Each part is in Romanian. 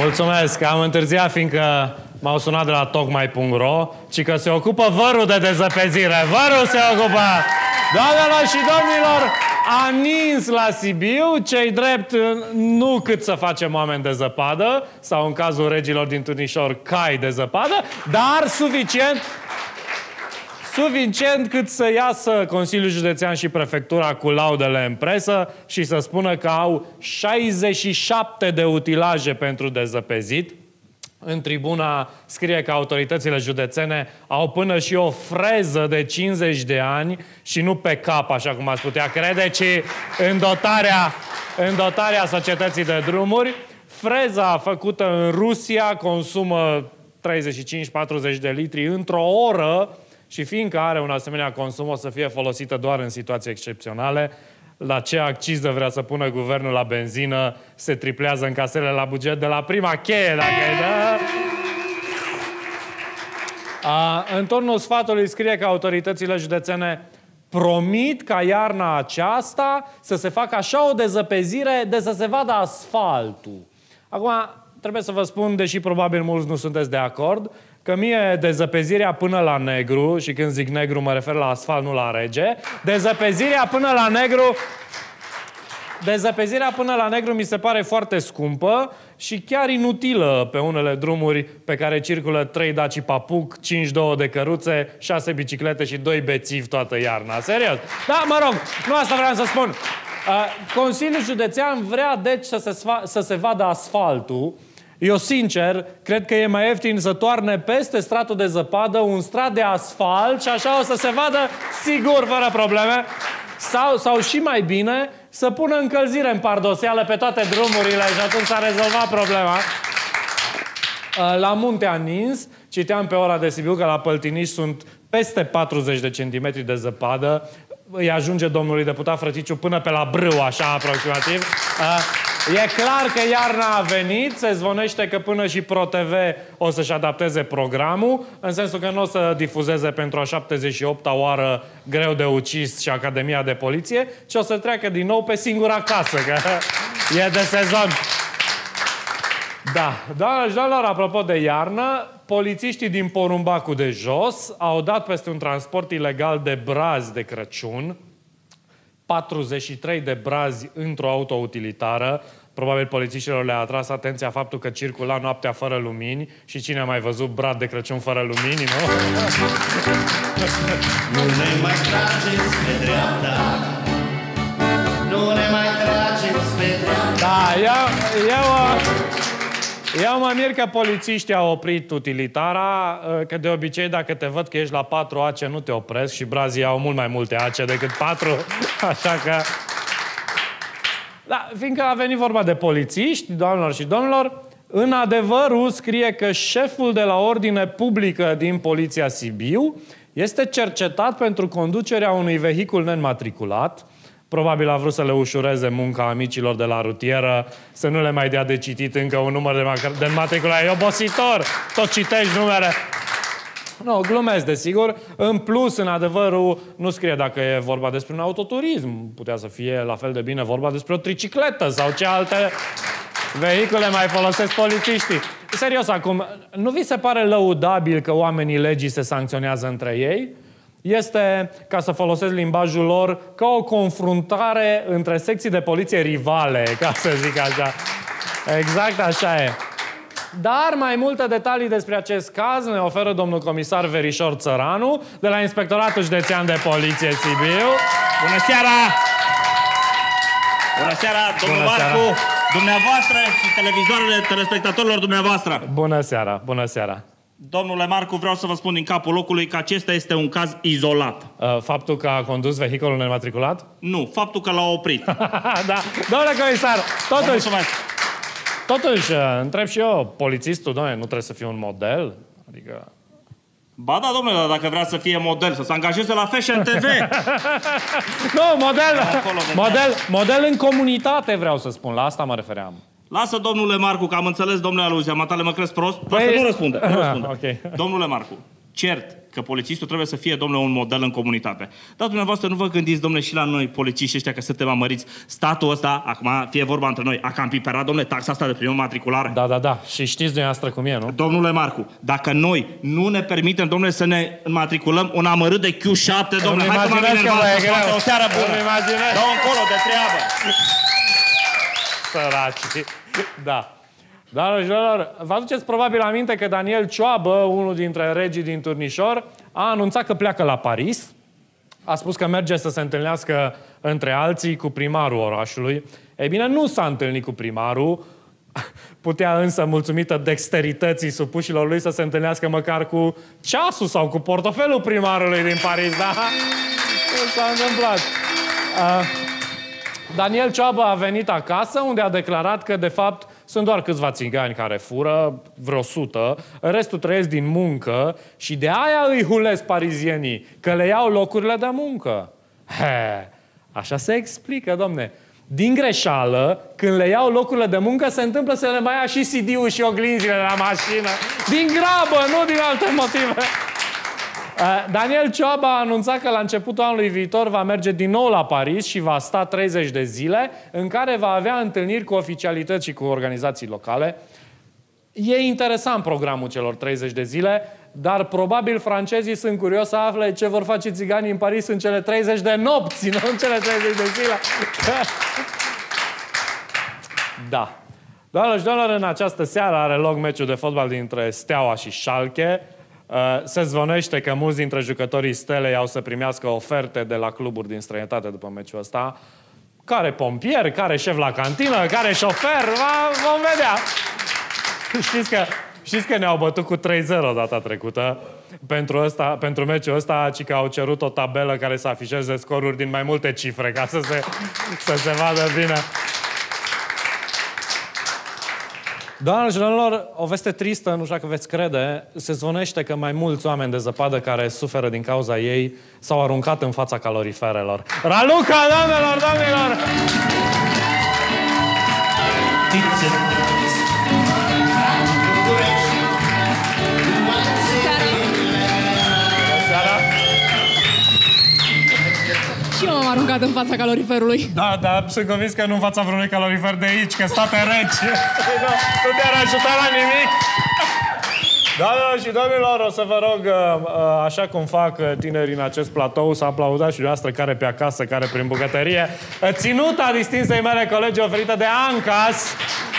Mulțumesc, am întârziat fiindcă m-au sunat de la tocmai.ro ci că se ocupă vărul de dezăpezire. Vărul se ocupă! Doamnelor și domnilor, a nins la Sibiu, cei drept nu cât să facem oameni de zăpadă, sau în cazul regilor din Tunișor, cai de zăpadă, dar suficient cât să iasă Consiliul Județean și Prefectura cu laudele în presă și să spună că au 67 de utilaje pentru dezăpezit. În tribuna scrie că autoritățile județene au până și o freză de 50 de ani și nu pe cap, așa cum ați putea crede, ci în dotarea societății de drumuri. Freza făcută în Rusia consumă 35-40 de litri într-o oră și fiindcă are un asemenea consum, o să fie folosită doar în situații excepționale. La ce acciză vrea să pună guvernul la benzină, se triplează în casele la buget de la prima cheie, dacă îi dă. În turnul sfatului scrie că autoritățile județene promit ca iarna aceasta să se facă așa o dezăpezire de să se vadă asfaltul. Acum, trebuie să vă spun, deși probabil mulți nu sunteți de acord, că mie dezăpezirea până la negru, și când zic negru mă refer la asfalt, nu la rege, dezăpezirea până la negru mi se pare foarte scumpă și chiar inutilă pe unele drumuri pe care circulă 3 Daci Papuc, 5-2 de căruțe, 6 biciclete și 2 bețivi toată iarna. Serios. Da, mă rog, nu asta vreau să spun. Consiliul Județean vrea, deci, să se vadă asfaltul. Eu, sincer, cred că e mai ieftin să toarne peste stratul de zăpadă un strat de asfalt și așa o să se vadă sigur, fără probleme. Sau și mai bine, să pună încălzire în pardoseală pe toate drumurile și atunci s-a rezolvat problema. La Munte a nins, citeam pe Ora de Sibiu că la Păltiniș sunt peste 40 de centimetri de zăpadă. Îi ajunge domnului deputat Frăticiu până pe la brâu, așa aproximativ. E clar că iarna a venit, se zvonește că până și ProTV o să-și adapteze programul, în sensul că nu o să difuzeze pentru a 78-a oară Greu de ucis și Academia de Poliție, ci o să treacă din nou pe Singura Casă, că e de sezon. Da, doamnelor și domnilor, apropo de iarnă, polițiștii din Porumbacul de Jos au dat peste un transport ilegal de brazi de Crăciun, 43 de brazi într-o autoutilitară. Probabil polițiștilor le-a atras atenția faptul că circula noaptea fără lumini și cine a mai văzut brad de Crăciun fără lumini, nu? Nu ne mai trageți pe dreapta, nu ne mai trageți pe dreapta. Da, eu mă mir că polițiștii au oprit utilitara, că de obicei dacă te văd că ești la 4 ace nu te opresc și brazii au mult mai multe ace decât 4, așa că... Da, fiindcă a venit vorba de polițiști, doamnelor și domnilor, în Adevărul scrie că șeful de la ordine publică din Poliția Sibiu este cercetat pentru conducerea unui vehicul neînmatriculat. Probabil a vrut să le ușureze munca amicilor de la rutieră, să nu le mai dea de citit încă un număr de înmatriculare. E obositor! Tot citești numere. Nu, glumesc, desigur. În plus, în Adevărul, nu scrie dacă e vorba despre un autoturism. Putea să fie la fel de bine vorba despre o tricicletă sau ce alte vehicule mai folosesc polițiștii. Serios, acum, nu vi se pare lăudabil că oamenii legii se sancționează între ei? Este, ca să folosesc limbajul lor, ca o confruntare între secții de poliție rivale, ca să zic așa. Exact așa e. Dar mai multe detalii despre acest caz ne oferă domnul comisar Verișor Țăranu, de la Inspectoratul Județean de Poliție Sibiu. Bună seara! Bună seara, domnul Marcu, dumneavoastră și televizoarele telespectatorilor dumneavoastră. Bună seara, bună seara. Domnule Marcu, vreau să vă spun din capul locului că acesta este un caz izolat. Faptul că a condus vehiculul neînmatriculat? Nu, faptul că l-a oprit. Da, domnule comisar, totuși, întreb și eu, polițistul, domnule, nu trebuie să fie un model? Adică... Ba da, domnule, dar dacă vrea să fie model, să se angajeze la Fashion TV. Nu, model în comunitate, vreau să spun, la asta mă refeream. Lasă, domnule Marcu, că am înțeles, domnule aluzia, matale, mă crezi prost? Păi... Nu răspunde. Okay. Domnule Marcu, cert că polițistul trebuie să fie, domnule, un model în comunitate. Dar dumneavoastră nu vă gândiți, domnule, și la noi, polițiști ăștia, că suntem amăriți. Statul ăsta, acum fie vorba între noi, a cam piperat, domnule, taxa asta de primă matriculare. Da. Și știți dumneavoastră cum e, nu? Domnule Marcu, dacă noi nu ne permitem, domnule, să ne matriculăm un amărât de Q7, domnule, hai că mă vine o seară bună. Dă-o încolo de treabă. Săraci. Da. Doamnelor și domnilor, vă aduceți probabil aminte că Daniel Cioabă, unul dintre regii din Turnișor, a anunțat că pleacă la Paris. A spus că merge să se întâlnească între alții cu primarul orașului. Ei bine, nu s-a întâlnit cu primarul. Putea însă, mulțumită dexterității supușilor lui, să se întâlnească măcar cu ceasul sau cu portofelul primarului din Paris, da? Nu s-a întâmplat. Daniel Cioabă a venit acasă, unde a declarat că, de fapt, sunt doar câțiva țigani care fură, vreo 100, restul trăiesc din muncă și de aia îi hulesc parizienii, că le iau locurile de muncă. Așa se explică, domne. Din greșeală, când le iau locurile de muncă, se întâmplă să le mai ia și CD-ul și oglinzile de la mașină. Din grabă, nu din alte motive. Daniel Cioabă a anunțat că la începutul anului viitor va merge din nou la Paris și va sta 30 de zile, în care va avea întâlniri cu oficialități și cu organizații locale. E interesant programul celor 30 de zile, dar probabil francezii sunt curioși să afle ce vor face țiganii în Paris în cele 30 de nopți, nu în cele 30 de zile. Da. Doamnelor și domnilor, în această seară are loc meciul de fotbal dintre Steaua și Schalke. Se zvonește că mulți dintre jucătorii Stelei au să primească oferte de la cluburi din străinătate după meciul ăsta. Care pompier, care șef la cantină, care șofer, vom vedea. Știți că ne-au bătut cu 3-0 data trecută. Pentru meciul ăsta, ci că au cerut o tabelă care să afișeze scoruri din mai multe cifre, ca să se vadă bine. Doamnelor și domnilor, o veste tristă, nu știu dacă veți crede, se zvonește că mai mulți oameni de zăpadă care suferă din cauza ei s-au aruncat în fața caloriferelor. Raluca, doamnelor, domnilor! Și eu m-am aruncat în fața caloriferului. Da, dar sunt convins că nu în fața vreunui calorifer de aici, că state reci. Nu te-ar ajuta la nimic. Doamnelor și domnilor, o să vă rog, așa cum fac tinerii în acest platou, să aplaudați și dumneavoastră care pe acasă, care prin bucătărie. Ținuta distinsei mele colegi oferită de Ancas.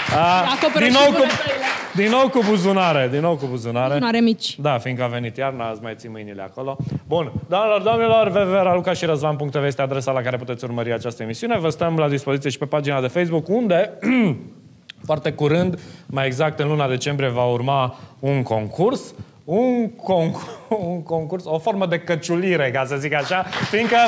Din nou cu buzunare. Buzunare mici. Da, fiindcă a venit iarna, îți mai ții mâinile acolo. Bun. Doamnelor, domnilor, www.raluca și Răzvan.tv este adresa la care puteți urmări această emisiune. Vă stăm la dispoziție și pe pagina de Facebook, unde foarte curând, mai exact în luna decembrie, va urma un concurs. Un concurs, o formă de căciulire, ca să zic așa, fiindcă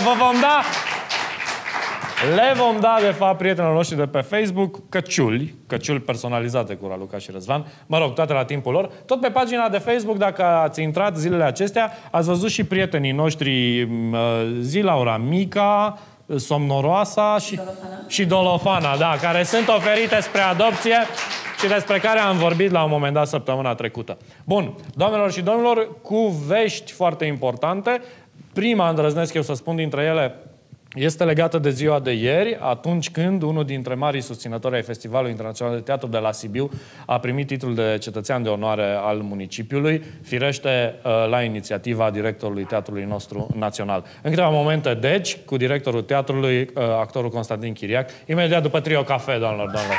le vom da, de fapt, prietenilor noștri de pe Facebook căciuli personalizate cu Raluca și Răzvan. Mă rog, toate la timpul lor. Tot pe pagina de Facebook, dacă ați intrat zilele acestea, ați văzut și prietenii noștri Laura Mica, Somnoroasa și Dolofana, da, care sunt oferite spre adopție și despre care am vorbit la un moment dat săptămâna trecută. Bun, doamnelor și domnilor, cu vești foarte importante. Prima, îndrăznesc eu să spun dintre ele, este legată de ziua de ieri, atunci când unul dintre marii susținători ai Festivalului Internațional de Teatru de la Sibiu a primit titlul de cetățean de onoare al municipiului, firește la inițiativa directorului teatrului nostru național. În câteva momente, deci, cu directorul teatrului, actorul Constantin Chiriac, imediat după Trio Cafe, doamnelor, doamnelor.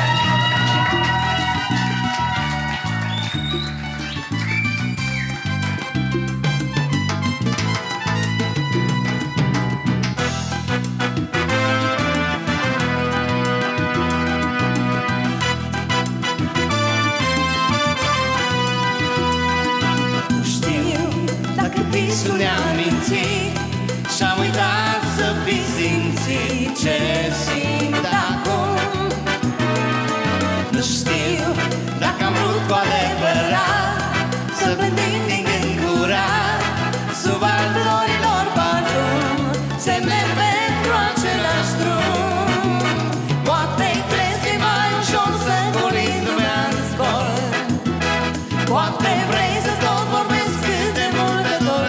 Visul ne-am mințit și-am uitat să fi simțit ce simt acum. Nu știu dacă am vrut cu adevărat să plândim din gând curat sub al florilor parfum, semne pentru același drum. Poate-i crezi mai ușor să vorbim lumea în zbor, poate vrei să tot vorbesc cât de mult de dor.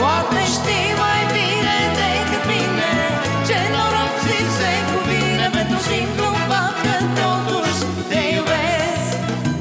Poate știi mai bine decât mine ce noroc ți se cuvine pentru simplu fapt că totuși te iubesc.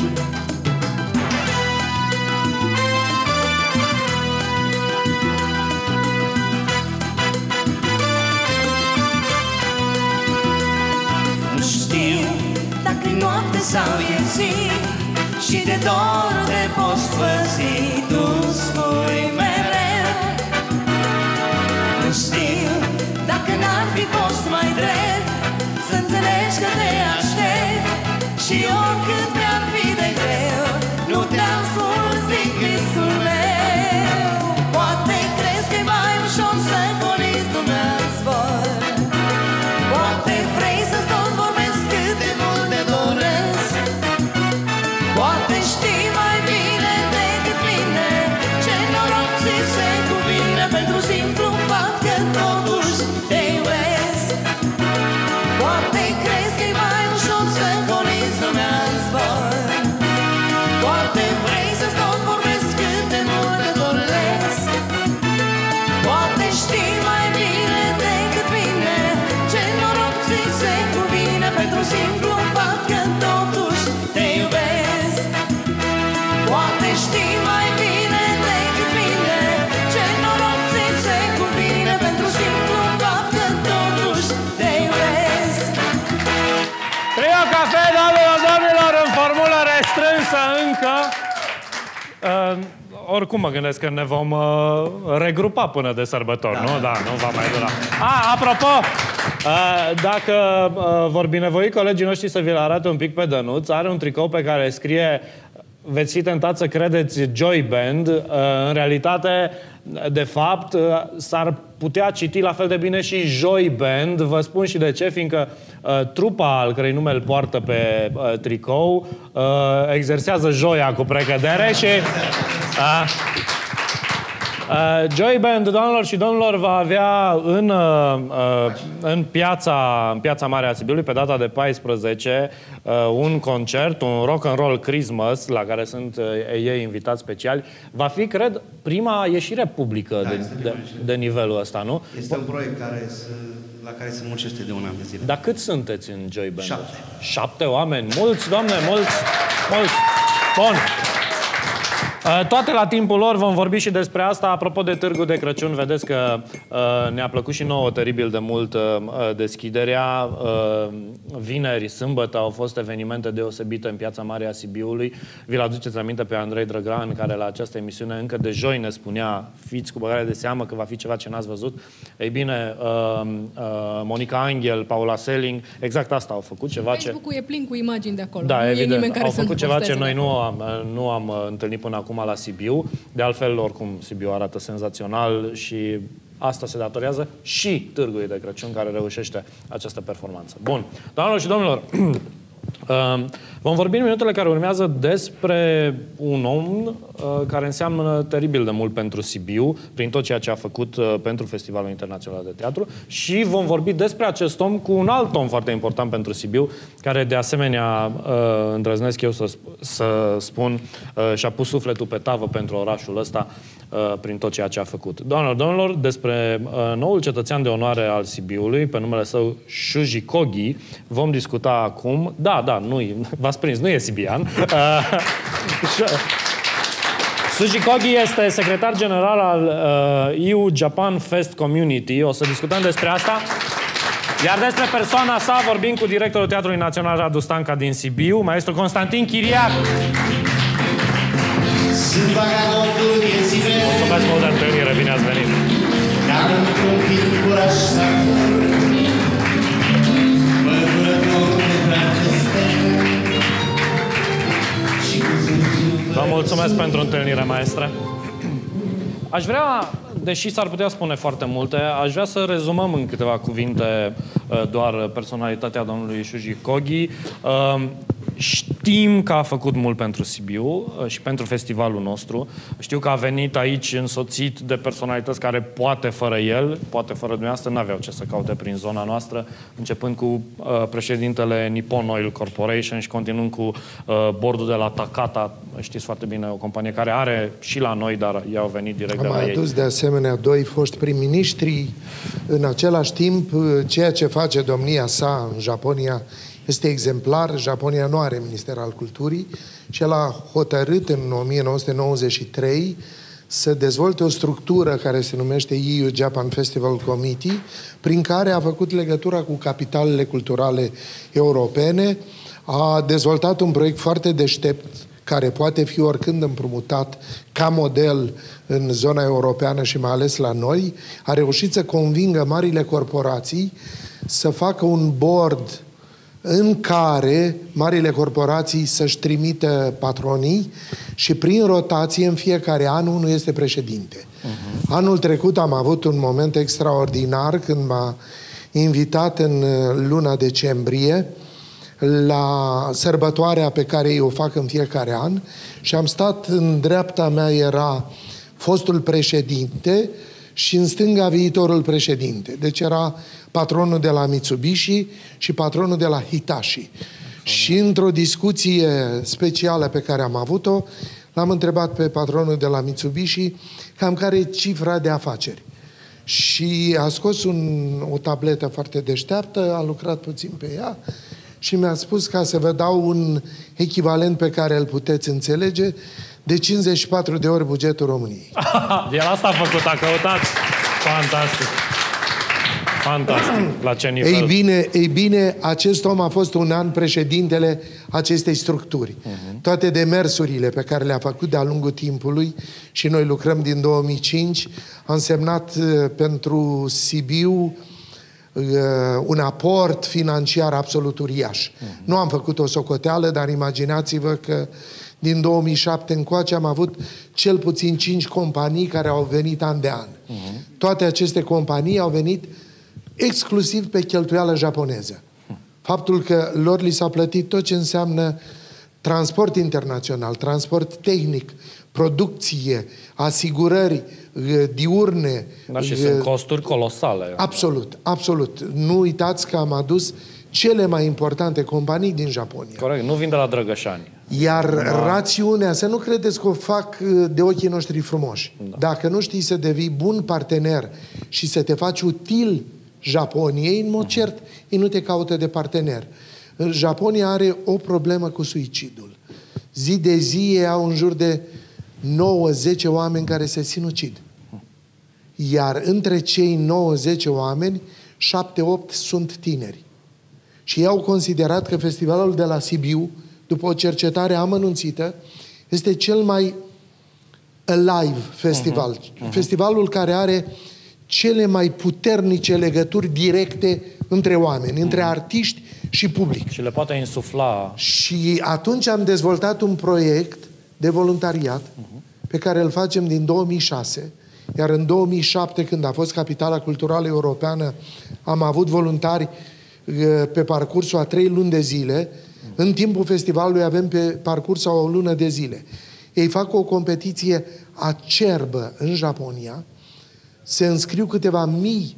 Nu știu dacă-i noapte sau e zi și de dor te poți păzi, tu spui mereu. Nu știu dacă n-ar fi fost mai drept să înțelegi că te aștept și oricât mi-ar fi de greu nu te-am spus din visul meu. Poate crezi că e mai ușor să colizi lumea-n zbor, poate vrei să-ți tot vorbesc cât de mult te doresc. Poate știi mai bine decât mine ce noroc ți se cuvine pentru simplu fapt că totuși te iubesc. Poate crezi că e mai ușor să colizi lumea-n zbor, poate vrei să-ți tot vorbesc cât de mult te doresc. Poate știi mai bine decât mine ce noroc ți se cuvine pentru simplu fapt că totuși te iubesc. Poate știi mai bine decât mine ce noroc ți se cuvine pentru simplu fapt că totuși te iubesc. Trio Cafe, doamnelor, domnilor, în formulă restrânsă încă. Oricum mă gândesc că ne vom regrupa până de sărbători, nu? Da, nu va mai dura. Apropo, dacă vor binevoi colegii noștri să vi-l arate un pic pe Dănuț, are un tricou pe care scrie: veți fi tentat să credeți Joy Band. În realitate, de fapt, s-ar putea citi la fel de bine și Joy Band. Vă spun și de ce, fiindcă trupa al cărei nume îl poartă pe tricou exersează joia cu precădere și... Joy Band, doamnelor și domnilor, va avea în piața Mare a Sibiului, pe data de 14, un concert, un rock and roll Christmas, la care sunt ei invitați speciali. Va fi, cred, prima ieșire publică de nivelul ăsta, nu? Este un proiect la care se muncește de un an de zile. Dar cât sunteți în Joy Band? 7. 7 oameni? Mulți, doamne, mulți! Bun. Toate la timpul lor, vom vorbi și despre asta. Apropo de Târgul de Crăciun, vedeți că ne-a plăcut și nouă teribil de mult deschiderea. Vineri, sâmbătă au fost evenimente deosebite în Piața Mare a Sibiului. Vi-l aduceți aminte pe Andrei Drăgan, care la această emisiune încă de joi ne spunea: fiți cu băgare de seamă că va fi ceva ce n-ați văzut. Ei bine, Monica Angel, Paula Selling, exact asta au făcut. Ceva Facebook-ul e plin cu imagini de acolo. Da, nu evident. E nimeni care au făcut ceva ce noi acolo. nu am întâlnit până acum la Sibiu. De altfel, oricum, Sibiu arată senzațional și asta se datorează și Târgului de Crăciun, care reușește această performanță. Bun. Doamnelor și domnilor, vom vorbi în minutele care urmează despre un om care înseamnă teribil de mult pentru Sibiu, prin tot ceea ce a făcut pentru Festivalul Internațional de Teatru, și vom vorbi despre acest om cu un alt om foarte important pentru Sibiu, care de asemenea, îndrăznesc eu să spun, și-a pus sufletul pe tavă pentru orașul ăsta prin tot ceea ce a făcut. Doamnelor, domnilor, despre noul cetățean de onoare al Sibiului, pe numele său Shuji Kogi, vom discuta acum. Da, v-ați prins, nu e sibian. Shuji Kogi este secretar general al EU Japan Fest Community. O să discutăm despre asta. Iar despre persoana sa vorbim cu directorul Teatrului Național Radu Stanca din Sibiu, maestru Constantin Chiriac. Sunt vagabondul vieții mele. Mulțumesc mult de întâlnire, bine ați venit. Dar într-un film curaj să măturător de dragoste. Vă mulțumesc pentru întâlnire, maestre. Aș vrea, deși s-ar putea spune foarte multe, aș vrea să rezumăm în câteva cuvinte doar personalitatea domnului Shuji Kogi. Știm că a făcut mult pentru Sibiu și pentru festivalul nostru. Știu că a venit aici însoțit de personalități care poate fără el, poate fără dumneavoastră, n-aveau ce să caute prin zona noastră, începând cu președintele Nippon Oil Corporation și continuând cu bordul de la Takata. Știți foarte bine, o companie care are și la noi, dar ei au venit direct de la ei. Am adus de asemenea 2 foști prim-ministri. În același timp, ceea ce face domnia sa în Japonia este exemplar. Japonia nu are Minister al Culturii și el a hotărât în 1993 să dezvolte o structură care se numește EU Japan Festival Committee, prin care a făcut legătura cu capitalele culturale europene, a dezvoltat un proiect foarte deștept care poate fi oricând împrumutat ca model în zona europeană și mai ales la noi, a reușit să convingă marile corporații să facă un board în care marile corporații să-și trimită patronii și prin rotație în fiecare an unul este președinte. Anul trecut am avut un moment extraordinar când m-a invitat în luna decembrie la sărbătoarea pe care ei o fac în fiecare an și am stat, în dreapta mea era fostul președinte și în stânga viitorul președinte. Deci era patronul de la Mitsubishi și patronul de la Hitachi. Și într-o discuție specială pe care am avut-o, l-am întrebat pe patronul de la Mitsubishi cam care e cifra de afaceri. Și a scos o tabletă foarte deșteaptă, a lucrat puțin pe ea și mi-a spus, ca să vă dau un echivalent pe care îl puteți înțelege, de 54 de ori bugetul României. El asta a făcut, a căutat. Fantastic. Fantastic. La ce nivel? Ei bine, acest om a fost un an președintele acestei structuri. Toate demersurile pe care le-a făcut de-a lungul timpului și noi lucrăm din 2005, a însemnat pentru Sibiu un aport financiar absolut uriaș. Nu am făcut o socoteală, dar imaginați-vă că din 2007 încoace am avut cel puțin 5 companii care au venit an de an. Toate aceste companii au venit exclusiv pe cheltuială japoneză. Faptul că lor li s-a plătit tot ce înseamnă transport internațional, transport tehnic, producție, asigurări diurne. Dar și sunt costuri colosale. Absolut, absolut. Nu uitați că am adus cele mai importante companii din Japonia. Corect, nu vin de la Drăgășani. Iar rațiunea, să nu credeți că o fac de ochii noștri frumoși. Dacă nu știi să devii bun partener și să te faci util Japoniei, în mod cert, ei nu te caută de partener. Japonia are o problemă cu suicidul. Zi de zi au în jur de 9-10 oameni care se sinucid. Iar între cei 9-10 oameni, 7-8 sunt tineri. Și ei au considerat că festivalul de la Sibiu, după o cercetare amănunțită, este cel mai alive festival. Festivalul care are cele mai puternice legături directe între oameni, între artiști și public. Și le poate insufla. Și atunci am dezvoltat un proiect de voluntariat pe care îl facem din 2006, iar în 2007, când a fost Capitala Culturală Europeană, am avut voluntari pe parcursul a 3 luni de zile. În timpul festivalului avem pe parcursul a o lună de zile. Ei fac o competiție acerbă în Japonia, se înscriu câteva mii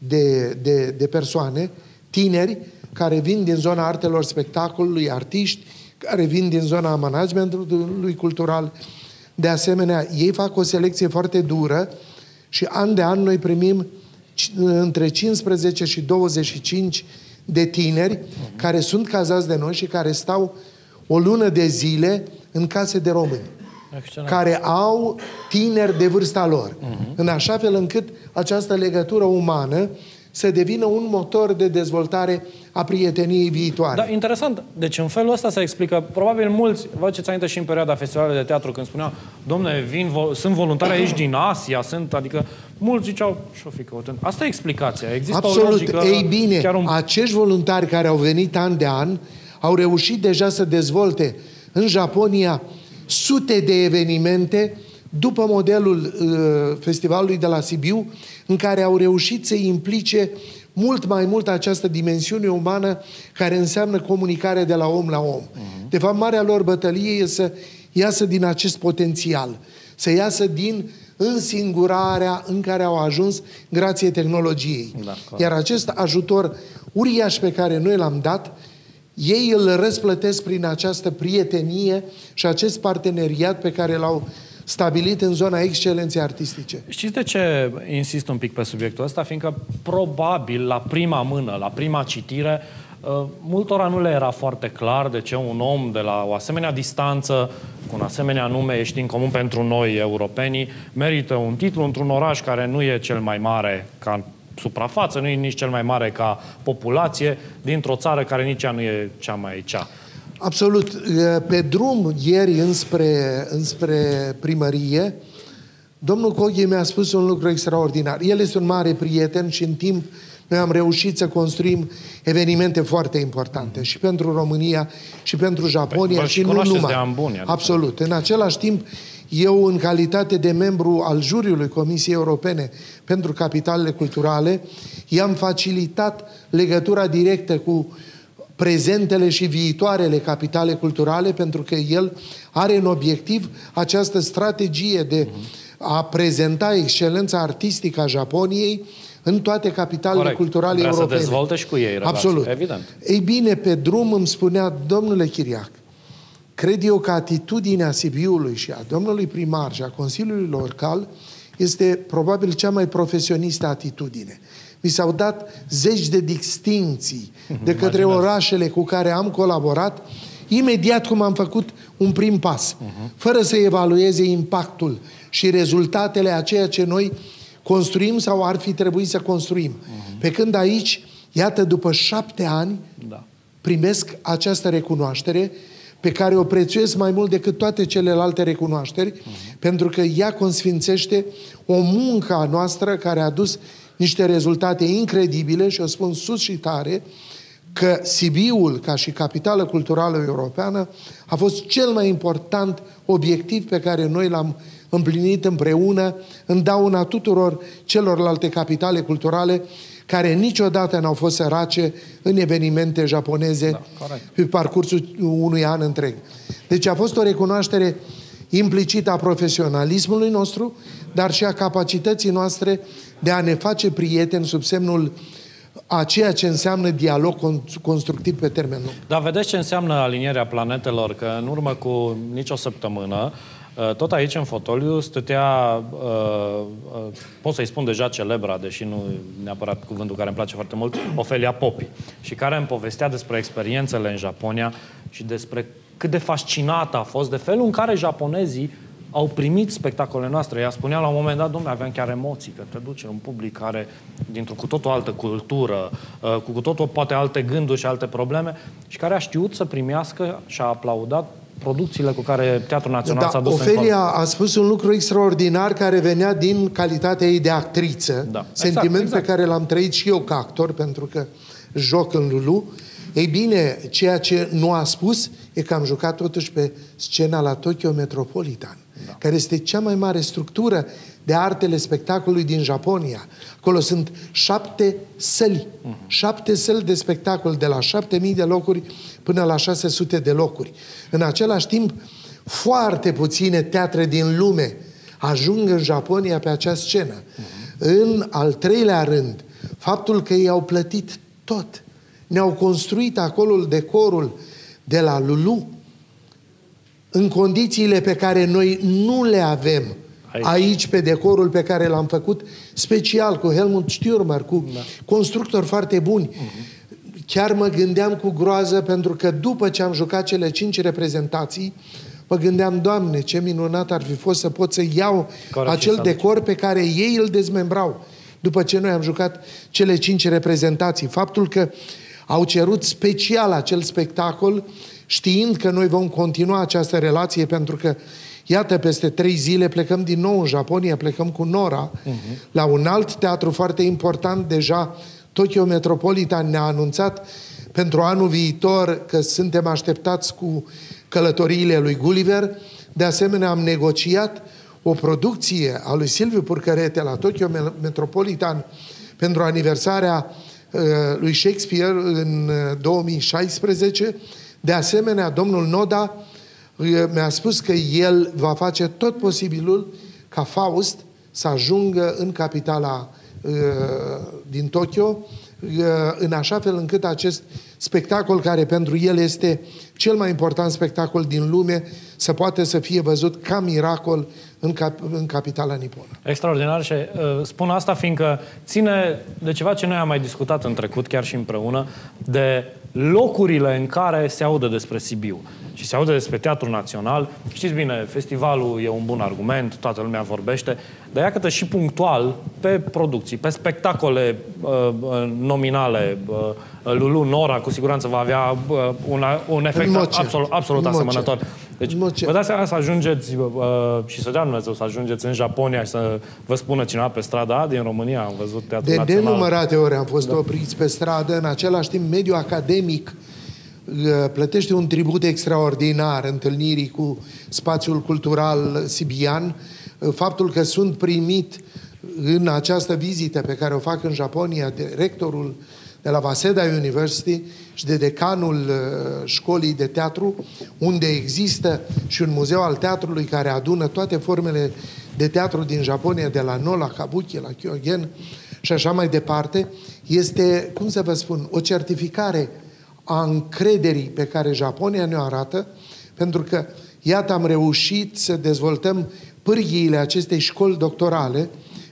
de persoane, tineri, care vin din zona artelor spectacolului, artiști, care vin din zona managementului cultural. De asemenea, ei fac o selecție foarte dură și an de an noi primim între 15 și 25 de tineri care sunt cazați de noi și care stau o lună de zile în case de români. Excelent. Care au tineri de vârsta lor. În așa fel încât această legătură umană să devină un motor de dezvoltare a prieteniei viitoare. Da, interesant. Deci în felul ăsta se explică, probabil mulți, vă aduceți aminte și în perioada festivalului de teatru, când spuneau, domne, sunt voluntari aici din Asia, adică mulți ziceau, și-o fi căutând. Asta e explicația. Există absolut. O logică. Ei bine, acești voluntari care au venit an de an au reușit deja să dezvolte în Japonia sute de evenimente după modelul festivalului de la Sibiu, în care au reușit să implice mult mai mult această dimensiune umană care înseamnă comunicare de la om la om. De fapt, marea lor bătălie e să iasă din acest potențial, să iasă din însingurarea în care au ajuns grație tehnologiei. Iar acest ajutor uriaș pe care noi l-am dat, ei îl răsplătesc prin această prietenie și acest parteneriat pe care l-au stabilit în zona excelenței artistice. Știți de ce insist un pic pe subiectul ăsta? Fiindcă probabil la prima mână, la prima citire, multora nu le era foarte clar de ce un om de la o asemenea distanță, cu un asemenea nume, ești în comun pentru noi, europenii, merită un titlu într-un oraș care nu e cel mai mare ca suprafață, nu e nici cel mai mare ca populație, dintr-o țară care nici ea nu e cea mai cea. Absolut. Pe drum ieri înspre primărie, domnul Coghe mi-a spus un lucru extraordinar. El este un mare prieten și în timp noi am reușit să construim evenimente foarte importante și pentru România și pentru Japonia și nu numai. De ani buni, adică. Absolut. În același timp, eu, în calitate de membru al juriului Comisiei Europene pentru Capitalele Culturale, i-am facilitat legătura directă cu prezentele și viitoarele capitale culturale, pentru că el are în obiectiv această strategie de a prezenta excelența artistică a Japoniei în toate capitalele culturale europene. Să dezvolte și cu ei relații. Absolut. Evident. Ei bine, pe drum îmi spunea, domnule Chiriac, cred eu că atitudinea Sibiului și a domnului primar și a Consiliului Local este probabil cea mai profesionistă atitudine. Mi s-au dat zeci de distincții de către orașele cu care am colaborat, imediat cum am făcut un prim pas, fără să evalueze impactul și rezultatele a ceea ce noi construim sau ar fi trebuit să construim. Pe când aici, iată, după 7 ani, primesc această recunoaștere pe care o prețuiesc mai mult decât toate celelalte recunoașteri, pentru că ea consfințește o muncă a noastră care a dus niște rezultate incredibile și o spun sus și tare că Sibiul, ca și capitală culturală europeană, a fost cel mai important obiectiv pe care noi l-am împlinit împreună în dauna tuturor celorlalte capitale culturale care niciodată n-au fost sărace în evenimente japoneze pe parcursul unui an întreg. Deci a fost o recunoaștere implicită a profesionalismului nostru, dar și a capacității noastre de a ne face prieteni sub semnul a ceea ce înseamnă dialog constructiv pe termen lung. Dar vedeți ce înseamnă alinierea planetelor, că în urmă cu nicio săptămână, tot aici în fotoliu stătea, pot să-i spun deja celebra, deși nu neapărat cuvântul care îmi place foarte mult, Ofelia Popi, și care îmi povestea despre experiențele în Japonia și despre cât de fascinată a fost de felul în care japonezii au primit spectacolele noastre. Ea spunea la un moment dat, dom'le, aveam chiar emoții, că te duce un public care, dintr-o cu totul altă cultură, cu totul poate alte gânduri și alte probleme, și care a știut să primească și a aplaudat producțiile cu care Teatrul Național s-a dus. Ofelia a spus un lucru extraordinar care venea din calitatea ei de actriță, sentiment pe care l-am trăit și eu ca actor, pentru că joc în Lulu. Ei bine, ceea ce nu a spus e că am jucat totuși pe scena la Tokyo Metropolitan, care este cea mai mare structură de artele spectacolului din Japonia. Acolo sunt 7 săli, 7 săli de spectacol, de la 7.000 de locuri până la 600 de locuri. În același timp, foarte puține teatre din lume ajung în Japonia pe acea scenă. În al treilea rând, faptul că ei au plătit tot. Ne-au construit acolo decorul de la Lulu în condițiile pe care noi nu le avem aici pe decorul pe care l-am făcut special cu Helmut Stürmer, cu constructori foarte buni. Chiar mă gândeam cu groază, pentru că după ce am jucat cele 5 reprezentații, mă gândeam, Doamne, ce minunat ar fi fost să pot să iau acel decor pe care ei îl dezmembrau după ce noi am jucat cele 5 reprezentații. Faptul că au cerut special acel spectacol, știind că noi vom continua această relație, pentru că, iată, peste 3 zile plecăm din nou în Japonia, plecăm cu Nora, la un alt teatru foarte important. Deja Tokyo Metropolitan ne-a anunțat pentru anul viitor că suntem așteptați cu călătoriile lui Gulliver. De asemenea, am negociat o producție a lui Silviu Purcărete la Tokyo Metropolitan pentru aniversarea lui Shakespeare în 2016. De asemenea, domnul Noda mi-a spus că el va face tot posibilul ca Faust să ajungă în capitala din Tokyo, în așa fel încât acest spectacol, care pentru el este cel mai important spectacol din lume, să poate să fie văzut ca miracol în capitala niponă. Extraordinar și spun asta fiindcă ține de ceva ce noi am mai discutat în trecut, chiar și împreună, de locurile în care se aude despre Sibiu. Și se aude despre Teatrul Național. Știți bine, festivalul e un bun argument, toată lumea vorbește, dar iată și punctual pe producții, pe spectacole nominale. Lulu Nora cu siguranță va avea un efect absolut asemănător. Deci vă dați seama să ajungeți și să dea Dumnezeu să ajungeți în Japonia și să vă spună cineva pe stradă, din România am văzut Teatrul Național. De nenumărate ori am fost opriți pe stradă. În același timp, mediul academic plătește un tribut extraordinar întâlnirii cu spațiul cultural sibian. Faptul că sunt primit în această vizită pe care o fac în Japonia de rectorul de la Waseda University și de decanul școlii de teatru, unde există și un muzeu al teatrului care adună toate formele de teatru din Japonia, de la No la Kabuki, la Kyogen și așa mai departe, este, cum să vă spun, o certificare a încrederii pe care Japonia ne-o arată, pentru că, iată, am reușit să dezvoltăm pârghiile acestei școli doctorale.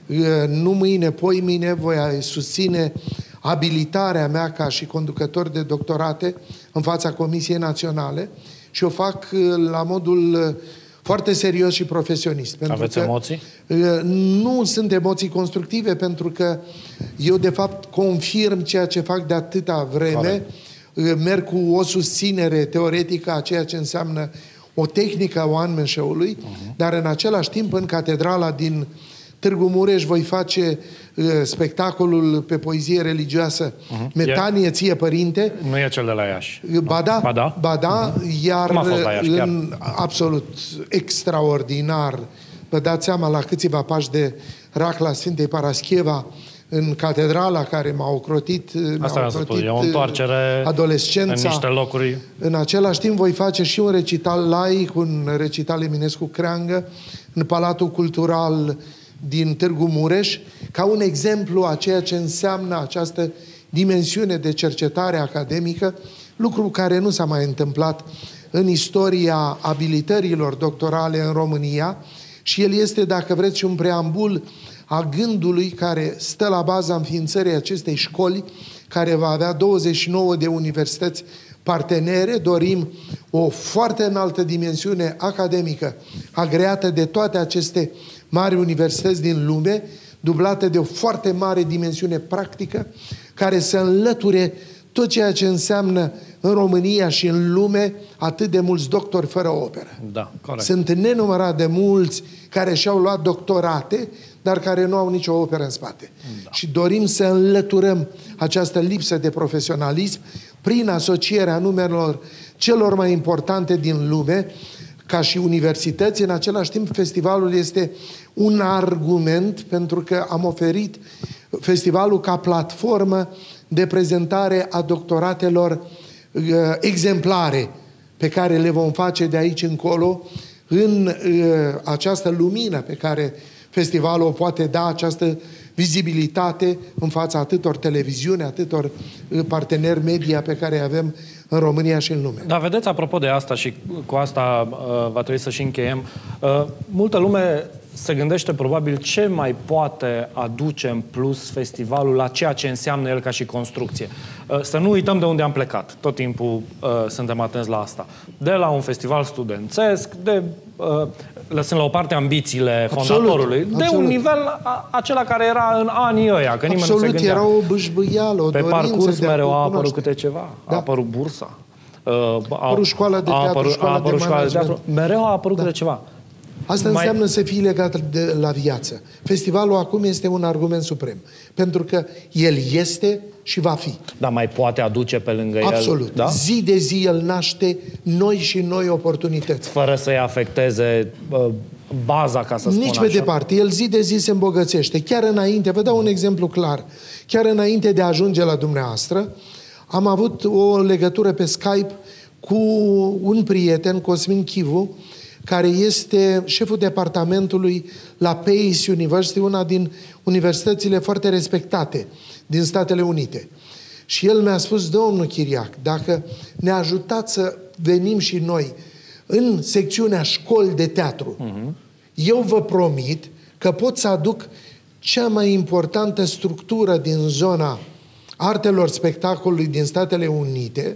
Nu mâine, poimâine voi susține abilitarea mea ca și conducător de doctorate în fața Comisiei Naționale și o fac la modul foarte serios și profesionist. Aveți emoții? Nu sunt emoții constructive, pentru că eu, de fapt, confirm ceea ce fac de atâta vreme. Merg cu o susținere teoretică a ceea ce înseamnă o tehnică a one-man show-ului, dar în același timp, în catedrala din Târgu Mureș voi face spectacolul pe poezie religioasă Metanie ție, Părinte. Nu e cel de la Iași. Ba da, iar cum a fost la Iași, absolut extraordinar. Vă dați seama la câțiva pași de racla Sfintei Paraschieva, în catedrala care m-a ocrotit, e o întoarcere adolescența. În niște locuri. În același timp voi face și un recital laic, un recital Eminescu Creangă, în Palatul Cultural din Târgu Mureș, ca un exemplu a ceea ce înseamnă această dimensiune de cercetare academică, lucru care nu s-a mai întâmplat în istoria abilitărilor doctorale în România, și el este, dacă vreți, și un preambul a gândului care stă la baza înființării acestei școli, care va avea 29 de universități partenere. Dorim o foarte înaltă dimensiune academică, agreată de toate aceste mari universități din lume, dublată de o foarte mare dimensiune practică, care să înlăture tot ceea ce înseamnă în România și în lume atât de mulți doctori fără operă. Da, corect. Sunt nenumărat de mulți care și-au luat doctorate, dar care nu au nicio operă în spate. Da. Și dorim să înlăturăm această lipsă de profesionalism prin asocierea numelor celor mai importante din lume, ca și universități. În același timp, festivalul este un argument, pentru că am oferit festivalul ca platformă de prezentare a doctoratelor exemplare pe care le vom face de aici încolo în această lumină pe care festivalul o poate da, această vizibilitate în fața atâtor televiziuni, atâtor parteneri media pe care îi avem în România și în lume. Da, vedeți, apropo de asta, și cu asta va trebui să și încheiem, multă lume se gândește probabil ce mai poate aduce în plus festivalul la ceea ce înseamnă el ca și construcție. Să nu uităm de unde am plecat. Tot timpul suntem atenți la asta. De la un festival studențesc, lăsând la o parte ambițiile fondatorului, de un nivel acela care era în anii ăia, că nimeni nu se gândea. Era o bâșbâială, o pe dorință parcurs de mereu a apărut cunoaște. câte ceva. Da. A apărut bursa. A apărut școala de teatru, școala de management. Mereu a apărut câte ceva. Asta înseamnă să fii legat de la viață. Festivalul acum este un argument suprem. Pentru că el este și va fi. Dar mai poate aduce pe lângă el... Absolut. Da? Zi de zi el naște noi și noi oportunități. Fără să-i afecteze baza, ca să spun Nici așa. pe departe. El zi de zi se îmbogățește. Chiar înainte, vă dau un exemplu clar, chiar înainte de a ajunge la dumneavoastră, am avut o legătură pe Skype cu un prieten, Cosmin Chivu, care este șeful departamentului la Pace University, una din universitățile foarte respectate din Statele Unite. Și el mi-a spus: domnul Chiriac, dacă ne ajutați să venim și noi în secțiunea școli de teatru, eu vă promit că pot să aduc cea mai importantă structură din zona artelor spectacolului din Statele Unite,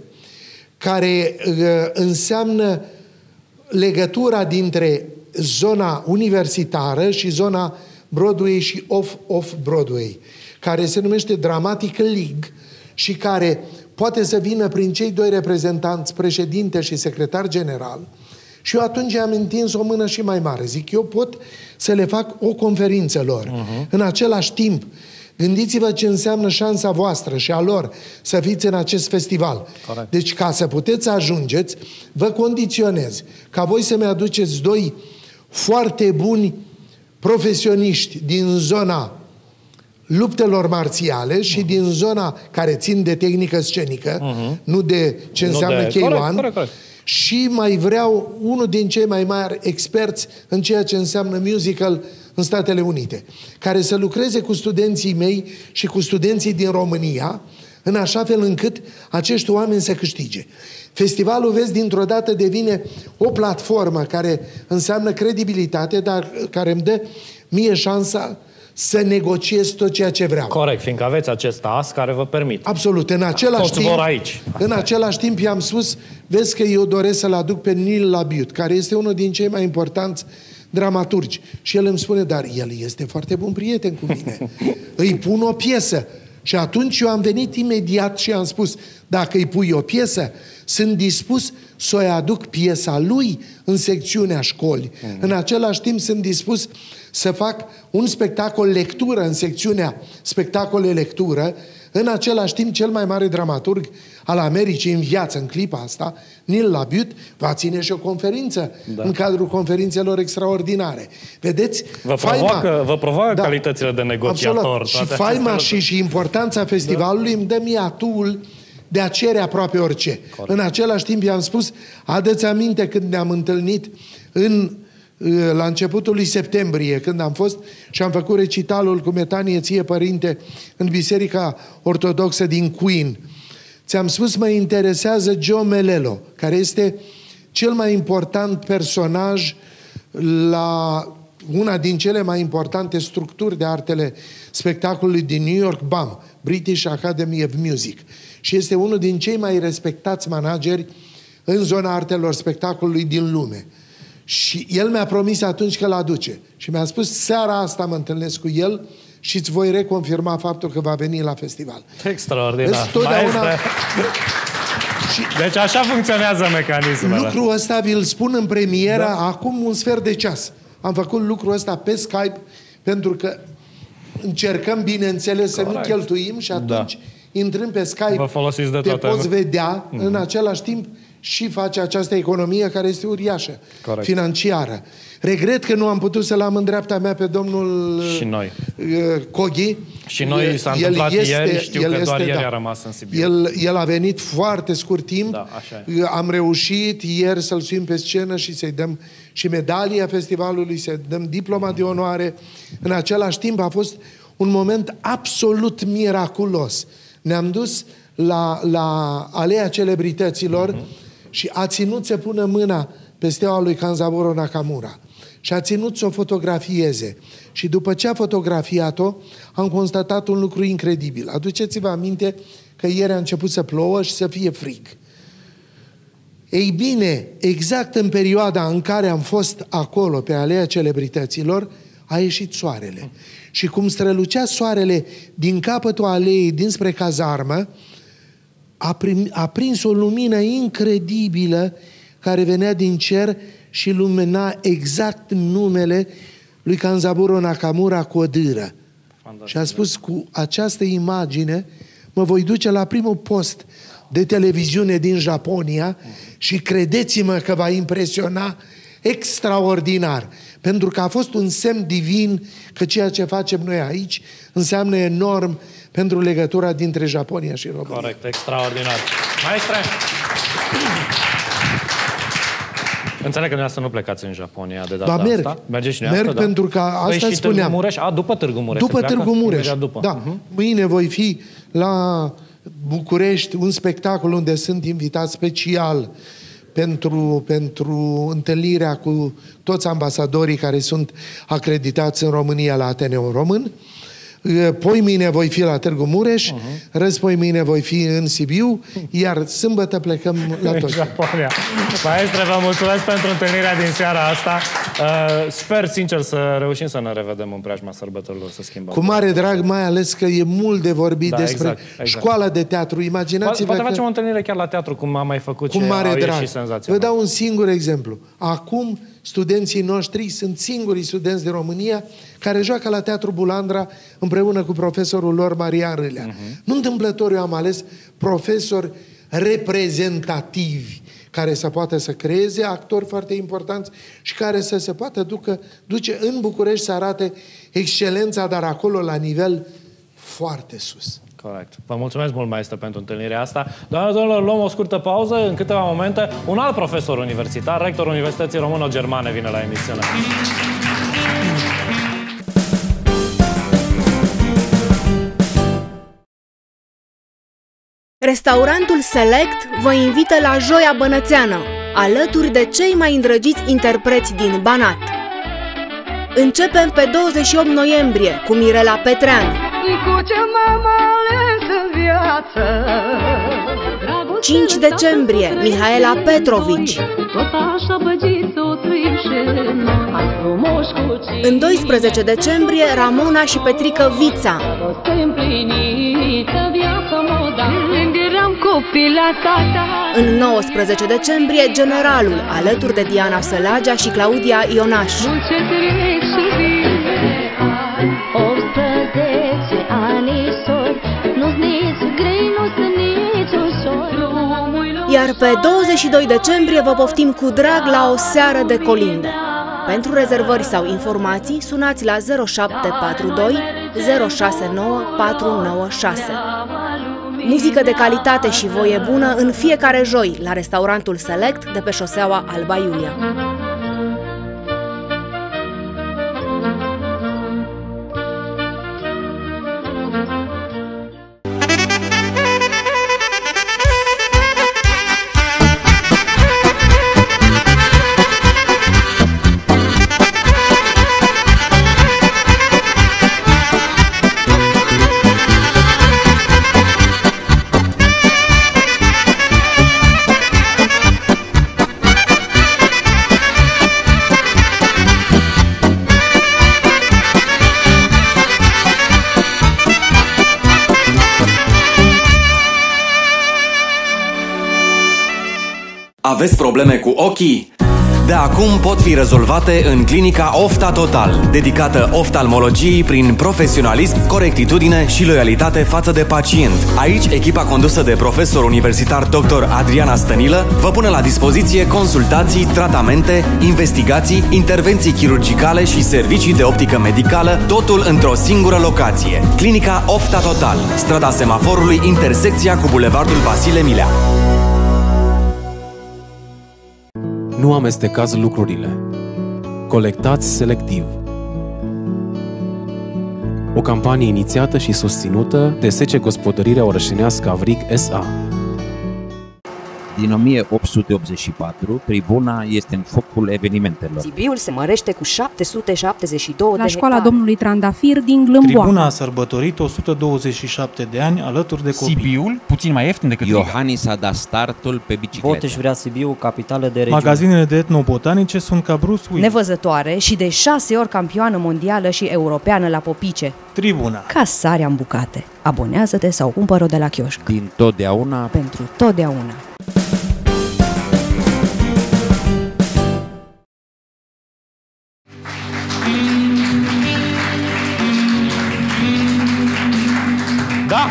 care înseamnă legătura dintre zona universitară și zona Broadway și off-Broadway, care se numește Dramatic League și care poate să vină prin cei doi reprezentanți, președinte și secretar general. Și eu atunci am întins o mână și mai mare. Zic, eu pot să le fac o conferință lor. În același timp, gândiți-vă ce înseamnă șansa voastră și a lor să fiți în acest festival. Corect. Deci, ca să puteți să ajungeți, vă condiționez ca voi să-mi aduceți doi foarte buni profesioniști din zona luptelor marțiale și din zona care țin de tehnică scenică, nu de ce înseamnă K1. Corect. Și mai vreau unul din cei mai mari experți în ceea ce înseamnă musical în Statele Unite, care să lucreze cu studenții mei și cu studenții din România, în așa fel încât acești oameni să câștige. Festivalul, vezi, dintr-o dată devine o platformă care înseamnă credibilitate, dar care îmi dă mie șansa să negociez tot ceea ce vreau. Corect, fiindcă aveți acest as care vă permite. Absolut. În același Toți vor aici. În același timp i-am spus, vezi că eu doresc să-l aduc pe Neil LaBute, care este unul din cei mai importanți dramaturgi. Și el îmi spune, dar el este foarte bun prieten cu mine. Îi pun o piesă. Și atunci eu am venit imediat și am spus, dacă îi pui o piesă, sunt dispus să o aduc piesa lui în secțiunea școli. În același timp sunt dispus să fac un spectacol lectură în secțiunea spectacole lectură. În același timp, cel mai mare dramaturg al Americii în viață, în clipa asta, Neil LaBute, va ține și o conferință în cadrul conferințelor extraordinare. Vedeți? Vă provoacă calitățile de negociator. Absolut. Și faima și importanța festivalului îmi dă mie atul de a cere aproape orice. Corect. În același timp i-am spus, adă-ți aminte când ne-am întâlnit la începutul lui septembrie, când am fost și am făcut recitalul cu Metanie ție, Părinte, în Biserica Ortodoxă din Queen. Ți-am spus, mă interesează Joe Melello, care este cel mai important personaj la una din cele mai importante structuri de artele spectacolului din New York, BAM, British Academy of Music. Și este unul din cei mai respectați manageri în zona artelor spectacolului din lume. Și el mi-a promis atunci că l-aduce. Și mi-a spus, seara asta mă întâlnesc cu el și îți voi reconfirma faptul că va veni la festival. Extraordinar. Deci așa funcționează mecanismul. Lucrul ăsta vi-l spun în premieră acum un sfert de ceas. Am făcut lucrul ăsta pe Skype pentru că încercăm, bineînțeles, să nu cheltuim și atunci, intrând pe Skype, te poți vedea în același timp și face această economie care este uriașă, financiară. Regret că nu am putut să-l am în dreapta mea pe domnul Coghi. Și noi s-a întâmplat ieri, știu că doar ieri a rămas în Sibiu. El a venit foarte scurt timp. Am reușit ieri să-l suim pe scenă și să-i dăm și medalia festivalului, să-i dăm diploma de onoare. În același timp a fost un moment absolut miraculos. Ne-am dus la Aleea Celebrităților și a ținut să pună mâna pe steaua lui Kanzaburo Nakamura. Și a ținut să o fotografieze. Și după ce a fotografiat-o, am constatat un lucru incredibil. Aduceți-vă aminte că ieri a început să plouă și să fie frig. Ei bine, exact în perioada în care am fost acolo, pe Aleea Celebrităților, a ieșit soarele. Și cum strălucea soarele din capătul aleei dinspre cazarmă, a prins o lumină incredibilă care venea din cer și lumina exact numele lui Kanzaburo Nakamura cu o dâră. Și a spus, cu această imagine mă voi duce la primul post de televiziune din Japonia și credeți-mă că va impresiona extraordinar. pentru că a fost un semn divin că ceea ce facem noi aici înseamnă enorm pentru legătura dintre Japonia și România. Corect, extraordinar. Maestre! Înțeleg că dumneavoastră nu plecați în Japonia de data asta. Mergeți și merg da? pentru că asta spuneam. Mureș? După Târgu Mureș. După Târgu Mureș. După. Da. Mâine voi fi la București, un spectacol unde sunt invitat special pentru întâlnirea cu toți ambasadorii care sunt acreditați în România la Ateneul Român. Poi mâine voi fi la Târgu Mureș, răspoi mâine voi fi în Sibiu, iar sâmbătă plecăm la Tokyo. Japonia. Maestre, vă mulțumesc pentru întâlnirea din seara asta. Sper sincer să reușim să ne revedem în preajma sărbătorilor, să schimbăm. Cu mare drag, mai ales că e mult de vorbit despre școala de teatru. Imaginați-vă poate facem o întâlnire chiar la teatru, cum am mai făcut cu mare drag. Și senzația. Vă dau un singur exemplu. Acum, studenții noștri sunt singurii studenți din România care joacă la Teatru Bulandra împreună cu profesorul lor, Marian Râlea. Nu întâmplător eu am ales profesori reprezentativi care să poată să creeze actori foarte importanți și care să se poată duce în București să arate excelența, dar acolo la nivel foarte sus. Corect. Vă mulțumesc mult, maestre, pentru întâlnirea asta. Doamnelor, luăm o scurtă pauză. În câteva momente, un alt profesor universitar, rectorul Universității Româno-Germane, vine la emisiune. Restaurantul Select vă invită la Joia Bănățeană, alături de cei mai îndrăgiți interpreți din Banat. Începem pe 28 noiembrie cu Mirela Petreanu. 5 decembrie, Mihaela Petrovici. În 12 decembrie, Ramona și Petrică Vița. În 19 decembrie, Generalul, alături de Diana Sălagea și Claudia Ionaș. Iar pe 22 decembrie vă poftim cu drag la o seară de colinde. Pentru rezervări sau informații, sunați la 0742 069 496. Muzică de calitate și voie bună în fiecare joi la restaurantul Select de pe șoseaua Alba Iulia. Aveți probleme cu ochii? De acum pot fi rezolvate în clinica Ofta Total, dedicată oftalmologiei prin profesionalism, corectitudine și loialitate față de pacient. Aici, echipa condusă de profesor universitar dr. Adriana Stănilă vă pune la dispoziție consultații, tratamente, investigații, intervenții chirurgicale și servicii de optică medicală, totul într-o singură locație. Clinica Ofta Total, strada Semaforului, intersecția cu bulevardul Vasile Milea. Nu amestecați lucrurile. Colectați selectiv. O campanie inițiată și susținută de SC Gospodărirea Orășenească Avrig S.A. Din 1884, tribuna este în focul evenimentelor. Sibiul se mărește cu 772 la școala domnului Trandafir din Glâmboa. Tribuna a sărbătorit 127 de ani alături de copii. Sibiul, puțin mai ieftin decât Iohannis a dat startul pe bicicletă. Boteș vrea Sibiu, capitală de regiune. Magazinele de etnobotanice sunt ca Bruce Willis. Nevăzătoare și de 6 ori campioană mondială și europeană la popice. Tribuna. Ca sarea în bucate. Abonează-te sau cumpără de la chioșc. Din totdeauna. Pentru totdeauna. Da!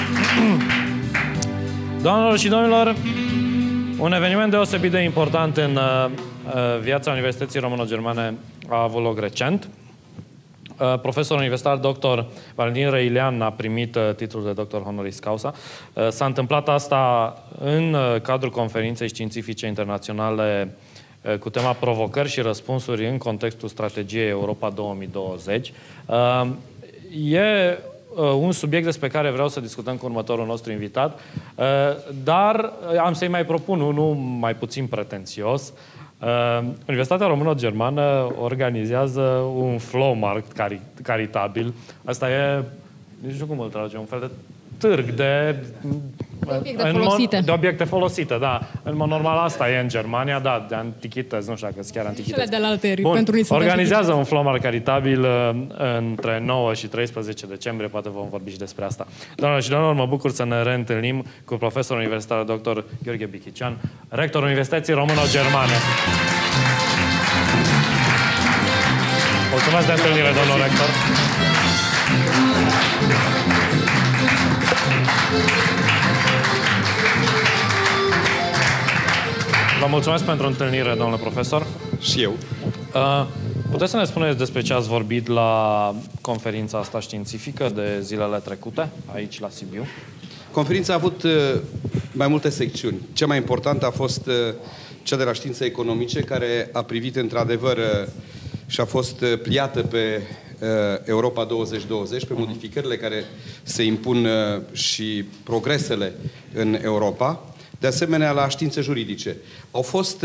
Doamnelor și domnilor, un eveniment deosebit de important în viața Universității Româno-Germane a avut loc recent. Profesorul universitar dr. Valentin Răilean a primit titlul de doctor honoris causa. S-a întâmplat asta în cadrul conferinței științifice internaționale cu tema provocări și răspunsuri în contextul strategiei Europa 2020. E un subiect despre care vreau să discutăm cu următorul nostru invitat, dar am să-i mai propun unul mai puțin pretențios. Universitatea Româno-Germană organizează un flowmarkt caritabil. Asta e, nu știu cum îl trage, un fel de târg de obiecte folosite. De obiecte folosite, da. În mod normal asta e în Germania, da, de antichități, nu știu dacă sunt chiar antichități. Cele de la alteri, Bun, pentru organizează un flowmarkt caritabil între 9 și 13 decembrie, poate vom vorbi și despre asta. Doamnelor și domnilor, mă bucur să ne reîntâlnim cu profesorul universitar dr. Gheorghe Bichician, rectorul Universității Româno-Germane. Mulțumesc de întâlnire, domnul rector. Vă mulțumesc pentru întâlnire, domnule profesor. Și eu. Puteți să ne spuneți despre ce ați vorbit la conferința asta științifică de zilele trecute, aici la Sibiu? Conferința a avut mai multe secțiuni. Cea mai importantă a fost cea de la științe economice, care a privit într-adevăr și a fost pliată pe Europa 2020, pe modificările care se impun și progresele în Europa. De asemenea, la științe juridice. Au fost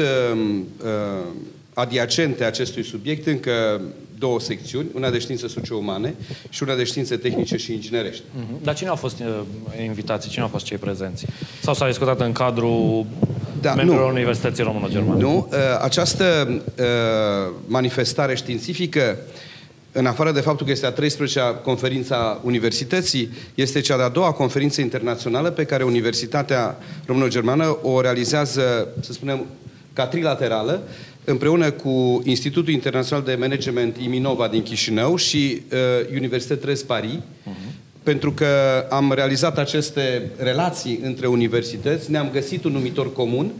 adiacente acestui subiect încă două secțiuni, una de științe socio-umane și una de științe tehnice și inginerești. Dar cine au fost invitații? Cine au fost cei prezenți? Sau s-a discutat în cadrul membrilor Universității Româno-Germane? Nu. Această manifestare științifică, în afară de faptul că este a 13-a conferința universității, este cea de-a doua conferință internațională pe care Universitatea Româno-Germană o realizează, să spunem, ca trilaterală, împreună cu Institutul Internațional de Management Iminova din Chișinău și Universitatea Tres Paris, pentru că am realizat aceste relații între universități, ne-am găsit un numitor comun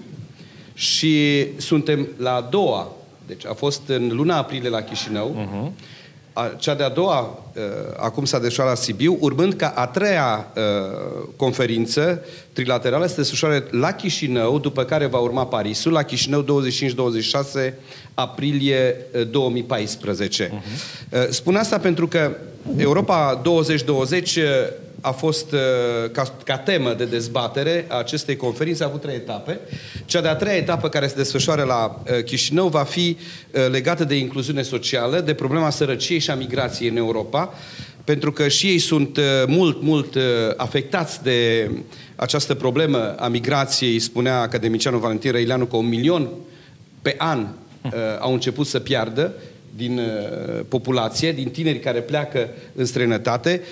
și suntem la a doua, deci a fost în luna aprilie la Chișinău, cea de-a doua, acum s-a desfășurat la Sibiu, urmând ca a treia conferință trilaterală să se desfășoare la Chișinău, după care va urma Parisul, la Chișinău 25-26 aprilie 2014. Spun asta pentru că Europa 2020 a fost, ca temă de dezbatere a acestei conferințe, a avut 3 etape. Cea de-a treia etapă care se desfășoară la Chișinău va fi legată de incluziune socială, de problema sărăciei și a migrației în Europa, pentru că și ei sunt mult afectați de această problemă a migrației. Spunea academicianul Valentin Răileanu că 1 milion pe an au început să piardă din populație, din tineri care pleacă în străinătate.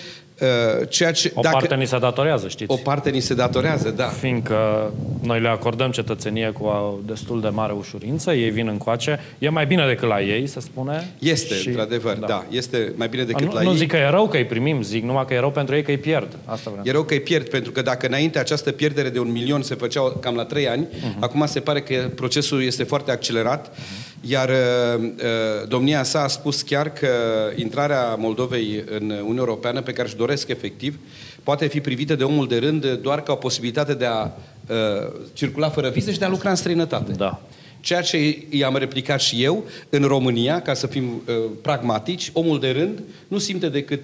O parte ni se datorează, știți? O parte ni se datorează, da. Fiindcă noi le acordăm cetățenie cu destul de mare ușurință, ei vin încoace, e mai bine decât la ei, se spune. Este, într-adevăr, da. Este mai bine decât la ei. Nu zic că e rău că îi primim, zic numai că e rău pentru ei că îi pierd. Asta vreau. E rău că îi pierd, pentru că dacă înainte această pierdere de 1 milion se făcea cam la 3 ani, acum se pare că procesul este foarte accelerat, iar domnia sa a spus chiar că intrarea Moldovei în Uniunea Europeană, pe care își doresc efectiv, poate fi privită de omul de rând doar ca o posibilitate de a circula fără vize și de a lucra în străinătate. Da. Ceea ce i-am replicat și eu, în România, ca să fim pragmatici, omul de rând nu simte decât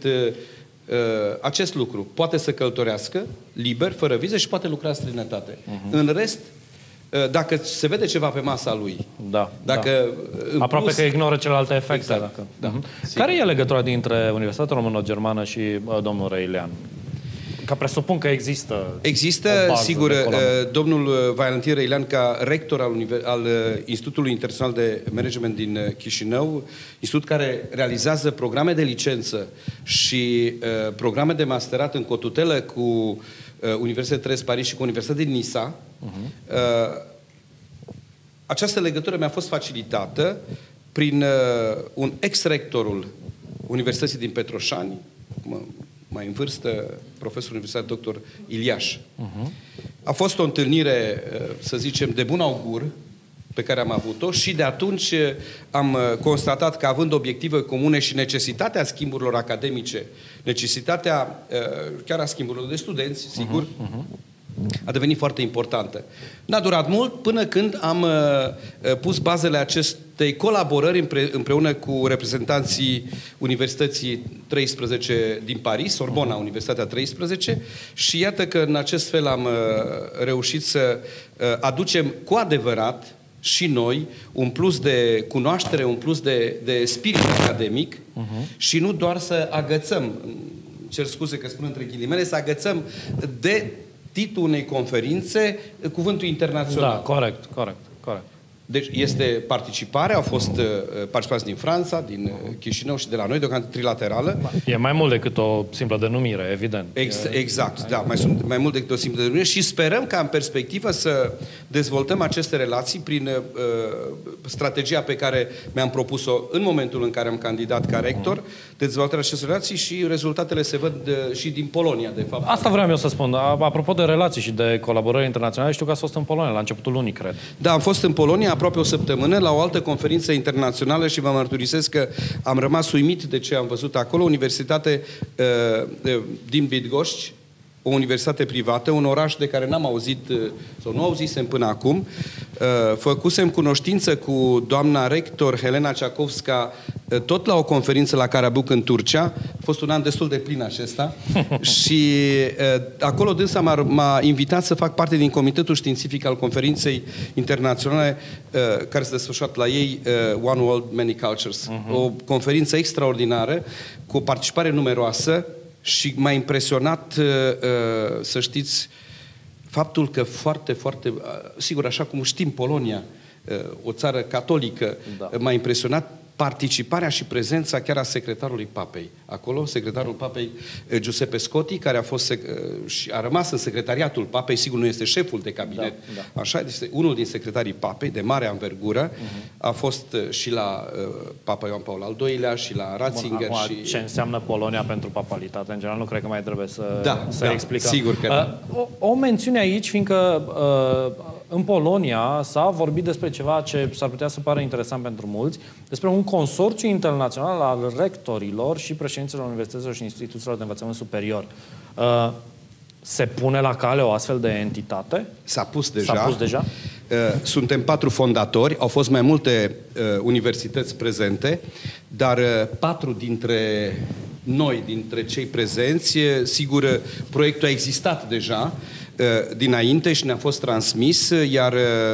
acest lucru. Poate să călătorească liber, fără vize și poate lucra în străinătate. În rest, dacă se vede ceva pe masa lui, dacă aproape că ignoră celelalte efecte. Exact. Care e legătura dintre Universitatea Româno-Germană și domnul Răilean? Că presupun că există. Există, sigur, domnul Valentin Răilean, ca rector al Institutului Internațional de Management din Chișinău, institut care realizează programe de licență și programe de masterat în cotutelă cu Universitatea Tres Paris și cu Universitatea din Nisa. Această legătură mi-a fost facilitată prin un ex-rectorul Universității din Petroșani, mai în vârstă, profesorul universitar dr. Iliaș. A fost o întâlnire, să zicem, de bun augur pe care am avut-o și de atunci am constatat că având obiective comune și necesitatea schimburilor academice, necesitatea chiar a schimburilor de studenți, sigur, a devenit foarte importantă. N-a durat mult până când am pus bazele acestei colaborări împreună cu reprezentanții Universității 13 din Paris, Sorbona, Universitatea 13, și iată că în acest fel am reușit să aducem cu adevărat și noi un plus de cunoaștere, un plus de spirit academic și nu doar să agățăm, cer scuze că spun între ghilimele, să agățăm de titlul unei conferințe cuvântul internațional. Da, corect. Deci este participare, au fost participanți din Franța, din Chișinău și de la noi, deocamdată trilaterală. E mai mult decât o simplă denumire, evident. Exact, da, mai mult decât o simplă denumire și sperăm ca în perspectivă să dezvoltăm aceste relații prin strategia pe care mi-am propus-o în momentul în care am candidat ca rector, dezvoltarea acestor relații și rezultatele se văd și din Polonia, de fapt. Asta vreau eu să spun. Apropo de relații și de colaborări internaționale, știu că ați fost în Polonia la începutul lunii, cred. Da, am fost în Polonia aproape o săptămână la o altă conferință internațională și vă mărturisesc că am rămas uimit de ce am văzut acolo. Universitate din Bydgoszcz, o universitate privată, un oraș de care n-am auzit sau nu auzisem până acum. Făcusem cunoștință cu doamna rector Helena Ceacovska tot la o conferință la Karabük în Turcia. A fost un an destul de plin acesta și acolo dânsa m-a invitat să fac parte din comitetul științific al conferinței internaționale care se desfășoară la ei, One World, Many Cultures. O conferință extraordinară cu o participare numeroasă. Și m-a impresionat, să știți, faptul că sigur, așa cum știm, Polonia, o țară catolică, m-a impresionat participarea și prezența chiar a secretarului Papei. Acolo, secretarul Papei Giuseppe Scotti, care a fost și a rămas în secretariatul Papei, sigur nu este șeful de cabinet, așa, este unul din secretarii Papei, de mare anvergură, a fost și la Papa Ioan Paul al II-lea și la Ratzinger. Bun, acum, și ce înseamnă Polonia pentru papalitate? În general, nu cred că mai trebuie să explicăm. Sigur că o mențiune aici, fiindcă în Polonia s-a vorbit despre ceva ce s-ar putea să pară interesant pentru mulți, despre un consorțiu internațional al rectorilor și președinților universităților și instituțiilor de învățământ superior. Se pune la cale o astfel de entitate? S-a pus deja. Suntem 4 fondatori, au fost mai multe universități prezente, dar 4 dintre noi, dintre cei prezenți, sigur, proiectul a existat deja dinainte și ne-a fost transmis, iar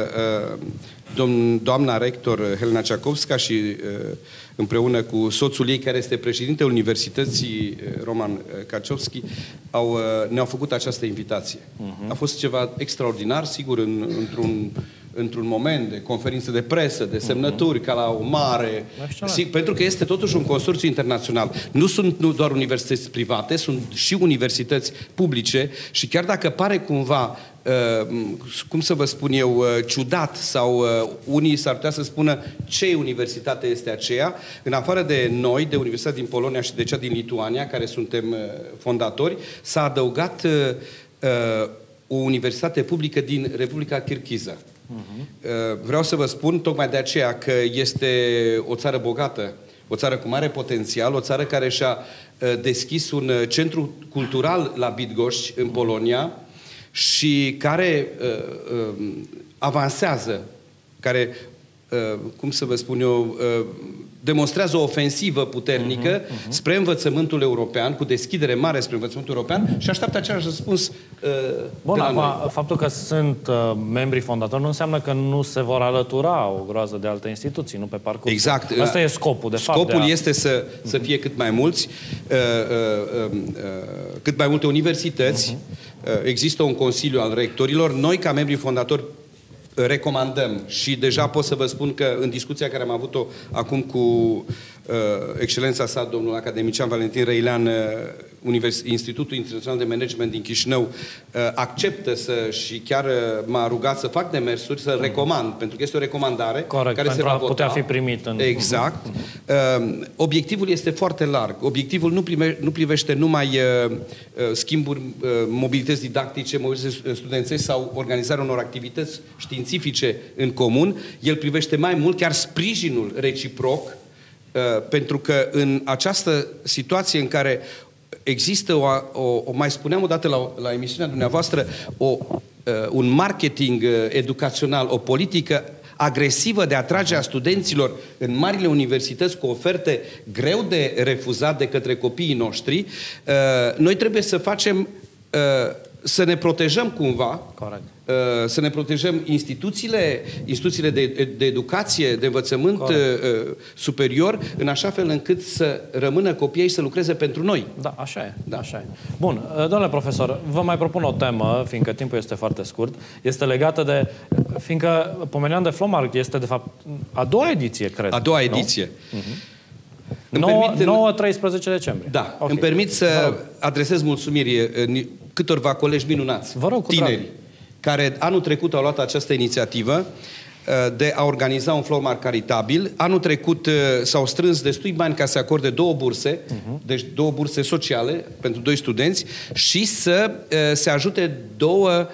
doamna rector Helena Ceacovska și împreună cu soțul ei, care este președintele Universității Roman Kaczowski, ne-au făcut această invitație. A fost ceva extraordinar, sigur, într-un moment de conferință de presă, de semnături, ca la o mare... pentru că este totuși un consorțiu internațional. Nu sunt doar universități private, sunt și universități publice și chiar dacă pare cumva, cum să vă spun eu, ciudat sau unii s-ar putea să spună ce universitate este aceea, în afară de noi, de Universitatea din Polonia și de cea din Lituania, care suntem fondatori, s-a adăugat o universitate publică din Republica Kirghiză. Vreau să vă spun tocmai de aceea că este o țară bogată, o țară cu mare potențial, o țară care și-a deschis un centru cultural la Bydgoszcz, în Polonia, și care avansează, care, cum să vă spun eu, demonstrează o ofensivă puternică spre învățământul european, cu deschidere mare spre învățământul european și așteaptă același răspuns Bun, acum, faptul că sunt membrii fondatori nu înseamnă că nu se vor alătura o groază de alte instituții, nu pe parcurs. Exact. Asta e scopul, de fapt. Scopul este să fie cât mai mulți, cât mai multe universități. Există un consiliu al rectorilor. Noi, ca membrii fondatori, recomandăm și deja pot să vă spun că în discuția care am avut-o acum cu excelența sa, domnul academician Valentin Răilean, Institutul Internațional de Management din Chișinău acceptă și chiar m-a rugat să fac demersuri, să recomand, pentru că este o recomandare. Corect, care pentru se va a putea vota. fi primit. Exact. Obiectivul este foarte larg. Obiectivul nu privește numai schimburi, mobilități didactice, mobilități studențești sau organizarea unor activități științifice în comun. El privește mai mult chiar sprijinul reciproc, pentru că în această situație în care există mai spuneam odată la emisiunea dumneavoastră, un marketing educațional, o politică agresivă de atrage a studenților în marile universități cu oferte greu de refuzat de către copiii noștri, noi trebuie să facem, să ne protejăm cumva. Corect. Să ne protejăm instituțiile de educație, de învățământ superior, în așa fel încât să rămână copiii și să lucreze pentru noi. Da, așa e. Da. Așa e. Bun, domnule profesor, vă mai propun o temă, fiindcă timpul este foarte scurt, este legată de, fiindcă Pomenian de Flormarkt este, de fapt, a doua ediție, cred. A doua ediție. 9-13 decembrie. Da, okay. Îmi permit să adresez mulțumiri câtorva colegi minunați, tineri, care anul trecut au luat această inițiativă de a organiza un Flormarkt caritabil. Anul trecut s-au strâns destui bani ca să acorde 2 burse, deci 2 burse sociale pentru 2 studenți și să se ajute 2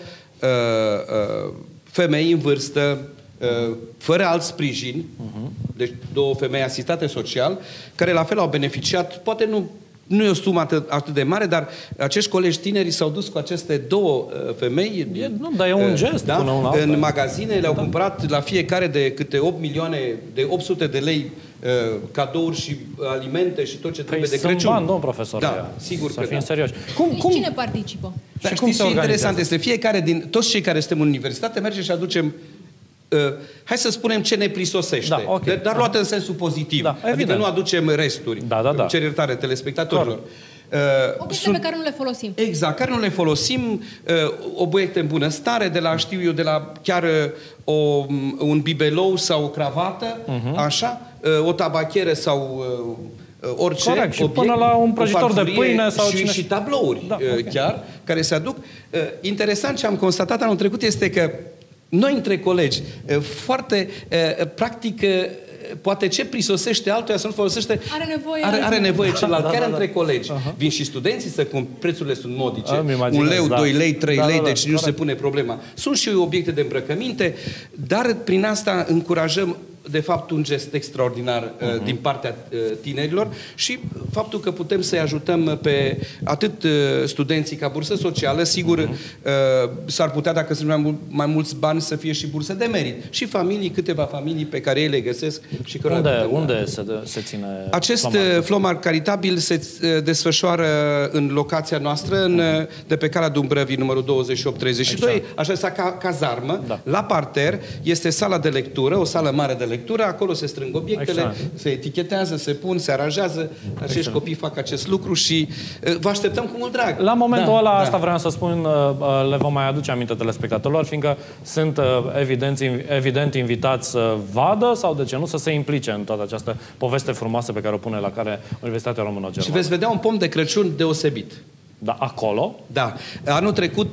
femei în vârstă, fără alt sprijin, deci 2 femei asistate social, care la fel au beneficiat, poate nu e o sumă atât de mare, dar acești colegi tineri s-au dus cu aceste 2 femei. Dar e un gest până una alta. În magazine le-au cumpărat la fiecare de câte 8 milioane, de 800 de lei cadouri și alimente și tot ce trebuie de Crăciun. Sunt bani, domn profesor. Da, sigur că fim serioși. Cine participă? Dar știți ce interesant este? Fiecare toți cei care suntem în universitate mergem și aducem hai să spunem ce ne prisosește, dar luat în sensul pozitiv. Adică nu aducem resturi. Cer iertare telespectatorilor. Obiecte pe care nu le folosim. Exact, care nu le folosim, obiecte în bună stare, de la, știu eu, de la chiar un bibelou sau o cravată, așa, o tabacheră sau orice obiect, și până la un prăjitor de pâine sau și tablouri chiar, care se aduc. Interesant ce am constatat anul trecut este că noi între colegi, foarte practic, poate ce prisosește altuia să nu folosește, are nevoie celălalt, chiar între colegi. Vin și studenții prețurile sunt modice. 1 leu, 2 lei, 3 lei, deci nu se pune problema. Sunt și obiecte de îmbrăcăminte, dar prin asta încurajăm de fapt un gest extraordinar din partea tinerilor și faptul că putem să-i ajutăm pe atât studenții ca bursă socială, sigur s-ar putea, dacă sunt mai mulți bani, să fie și bursă de merit. Și familii, câteva familii pe care ei le găsesc și unde se ține acest Flormarkt caritabil se desfășoară în locația noastră, de pe calea Dumbrăvii, numărul 2832, așa ca cazarmă, la parter, este sala de lectură, o sală mare de lectură, acolo se strâng obiectele, se etichetează, se pun, se aranjează, acești copii fac acest lucru și vă așteptăm cu mult drag. La momentul ăla, asta vreau să spun, le vom mai aduce aminte telespectatorilor, fiindcă sunt evident invitați să vadă sau, de ce nu, să se implice în toată această poveste frumoasă pe care o pune la care Universitatea Româno-Germană. Și veți vedea un pom de Crăciun deosebit. Da, acolo? Da. Anul trecut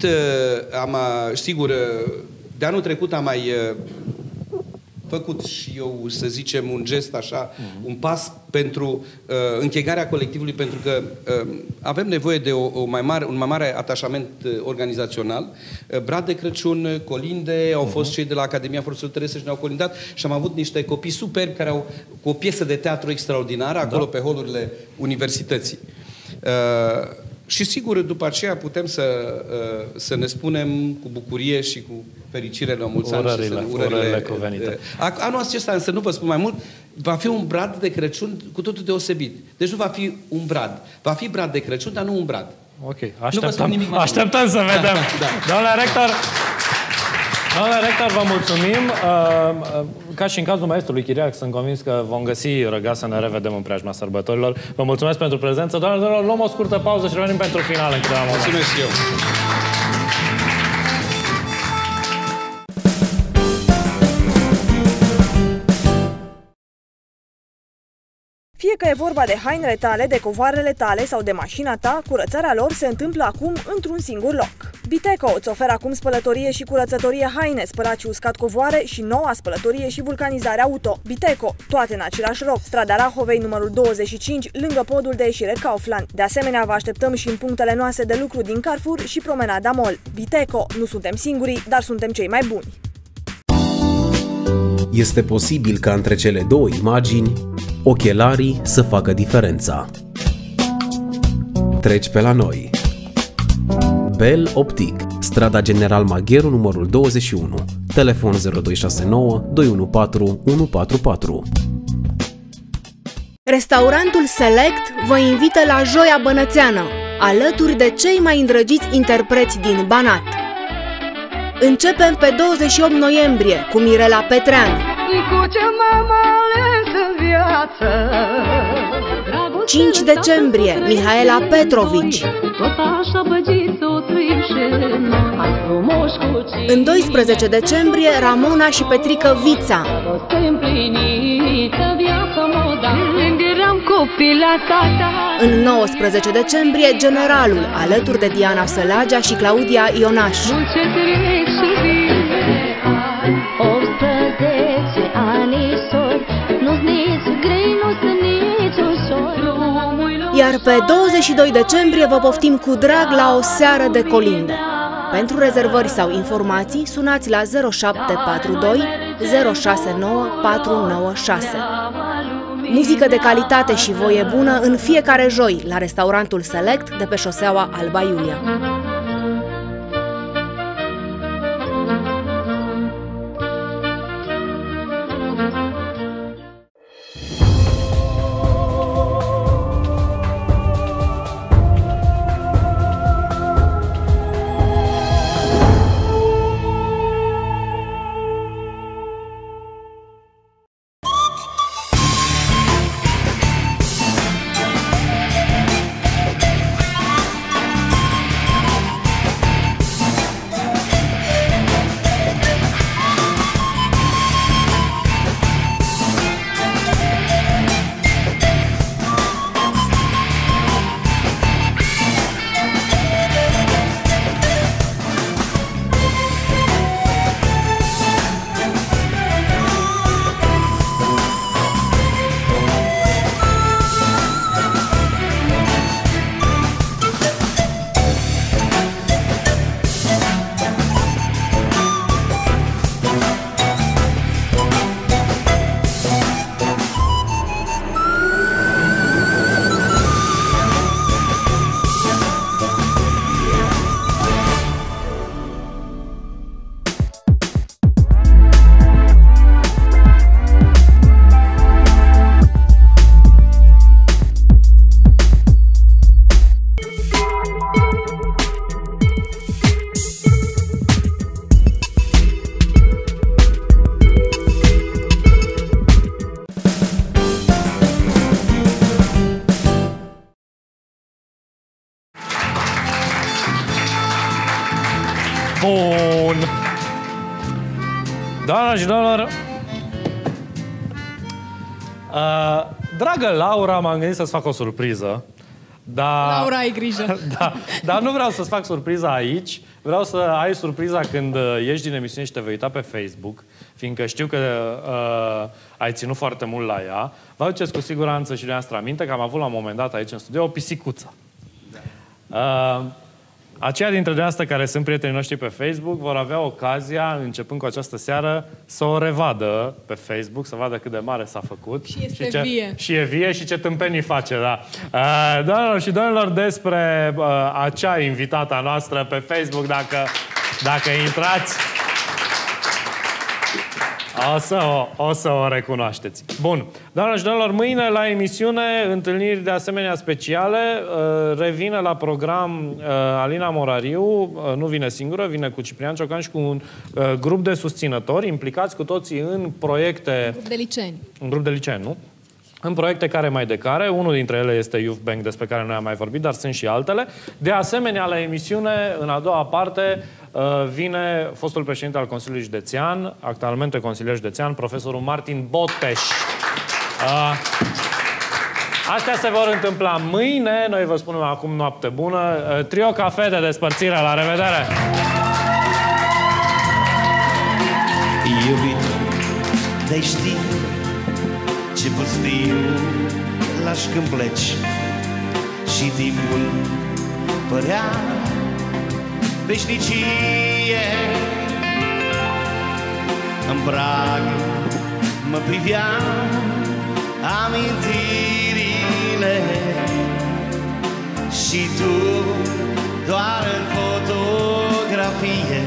de anul trecut am mai făcut și eu, să zicem, un gest așa, un pas pentru închegarea colectivului, pentru că avem nevoie de un mai mare atașament organizațional. Brad de Crăciun, colinde, au fost cei de la Academia Forțelor Terestre și ne-au colindat și am avut niște copii superbi care au cu o piesă de teatru extraordinară acolo pe holurile universității. Și sigur, după aceea putem să ne spunem cu bucurie și cu fericire la mulți ani și urările cuvenite. Anul acesta, însă nu vă spun mai mult, va fi un brad de Crăciun cu totul deosebit. Deci nu va fi un brad. Va fi brad de Crăciun, dar nu un brad. Ok, așteptăm să vedem. Domnule rector, vă mulțumim. Ca și în cazul maestrului Chiriac, sunt convins că vom găsi răgaz să ne revedem în preajma sărbătorilor. Vă mulțumesc pentru prezență. Doamnelor, luăm o scurtă pauză și revenim pentru final. Mulțumesc și eu. Fie că e vorba de hainele tale, de covoarele tale sau de mașina ta, curățarea lor se întâmplă acum într-un singur loc. Biteco îți oferă acum spălătorie și curățătorie haine, spălat și uscat covoare și noua spălătorie și vulcanizare auto. Biteco, toate în același loc. Strada Rahovei, numărul 25, lângă podul de ieșire Kaufland. De asemenea, vă așteptăm și în punctele noastre de lucru din Carrefour și Promenada Mall. Biteco, nu suntem singuri, dar suntem cei mai buni. Este posibil ca între cele două imagini, ochelarii să facă diferența. Treci pe la noi. Bell Optic, strada General Magheru, numărul 21, telefon 0269 214 144. Restaurantul Select vă invită la Joia Bănățeană, alături de cei mai îndrăgiți interpreți din Banat. Începem pe 28 noiembrie cu Mirela Petreanu. 5 decembrie, Mihaela Petrovici. În 12 decembrie, Ramona și Petrică Vița. În 19 decembrie, Generalul, alături de Diana Sălagea și Claudia Ionaș. Iar pe 22 decembrie vă poftim cu drag la o seară de colinde. Pentru rezervări sau informații, sunați la 0742 069 496. Muzică de calitate și voie bună în fiecare joi la restaurantul Select de pe șoseaua Alba Iulia. Bun. Doamnelor și domnilor, dragă Laura, m-am gândit să-ți fac o surpriză. Dar, Laura, ai grijă. Dar nu vreau să-ți fac surpriza aici. Vreau să ai surpriza când ieși din emisiune și te vei uita pe Facebook, fiindcă știu că ai ținut foarte mult la ea. Vă aduceți cu siguranță și dumneavoastră aminte că am avut la un moment dat aici în studio o pisicuță. Aceia dintre dumneavoastră care sunt prietenii noștri pe Facebook vor avea ocazia, începând cu această seară, să o revadă pe Facebook, să vadă cât de mare s-a făcut. Și este vie. Și e vie și ce tâmpenii face, da. Doamnelor și domnilor, despre acea invitată noastră pe Facebook, dacă intrați, o să o recunoașteți. Bun. Doamnelor și domnilor, mâine la emisiune, întâlniri de asemenea speciale, revine la program Alina Morariu, nu vine singură, vine cu Ciprian Ciocan și cu un grup de susținători implicați cu toții în proiecte... Grup de liceeni. Un grup de liceeni, nu? În proiecte care mai de care. Unul dintre ele este Youth Bank, despre care noi am mai vorbit, dar sunt și altele. De asemenea, la emisiune, în a doua parte, vine fostul președinte al Consiliului Județean, actualmente consilier județean, profesorul Martin Boteș. Astea se vor întâmpla mâine. Noi vă spunem acum noapte bună. Trio Cafe de despărțire. La revedere! Iubito, de-ai ști ce pustiu lași când pleci și timpul părea veșnicie. În prag mă privea amintirile și tu doar în fotografie.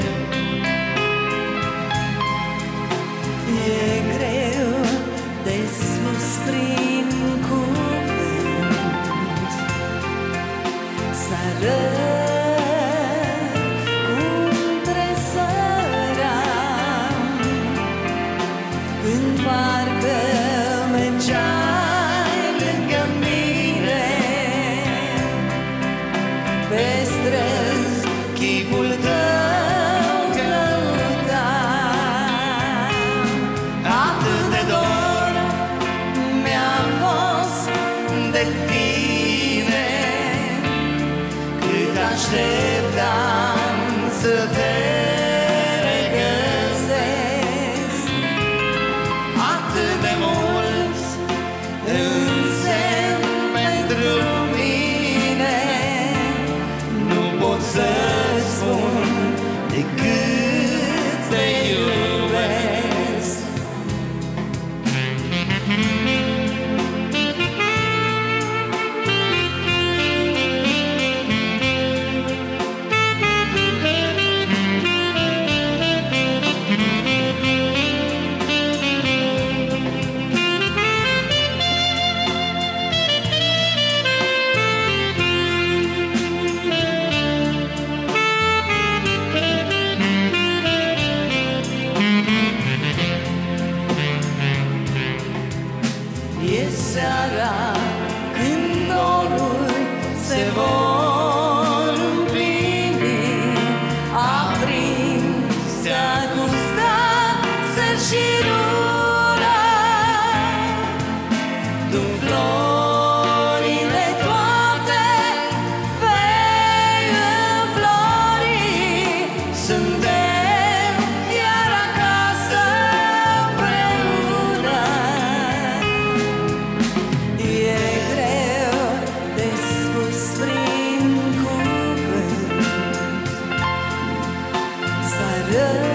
E greu de spus prin cuvânt să arăt cum tresăream când parcă mergeai lângă mine pe străzi, chipul tău căutam. Atât de dor mi-a fost de tine, cât așteptam să te regăsesc. Atât de mult însemn pentru mine, nu pot să spun decât te iubesc. E seara când norul se vor împlini, aprins se-a gustat sărșirura. Tu florile toate vei înflori, suntem iar acasă împreună. E greu de spus prin cuvânt să arăt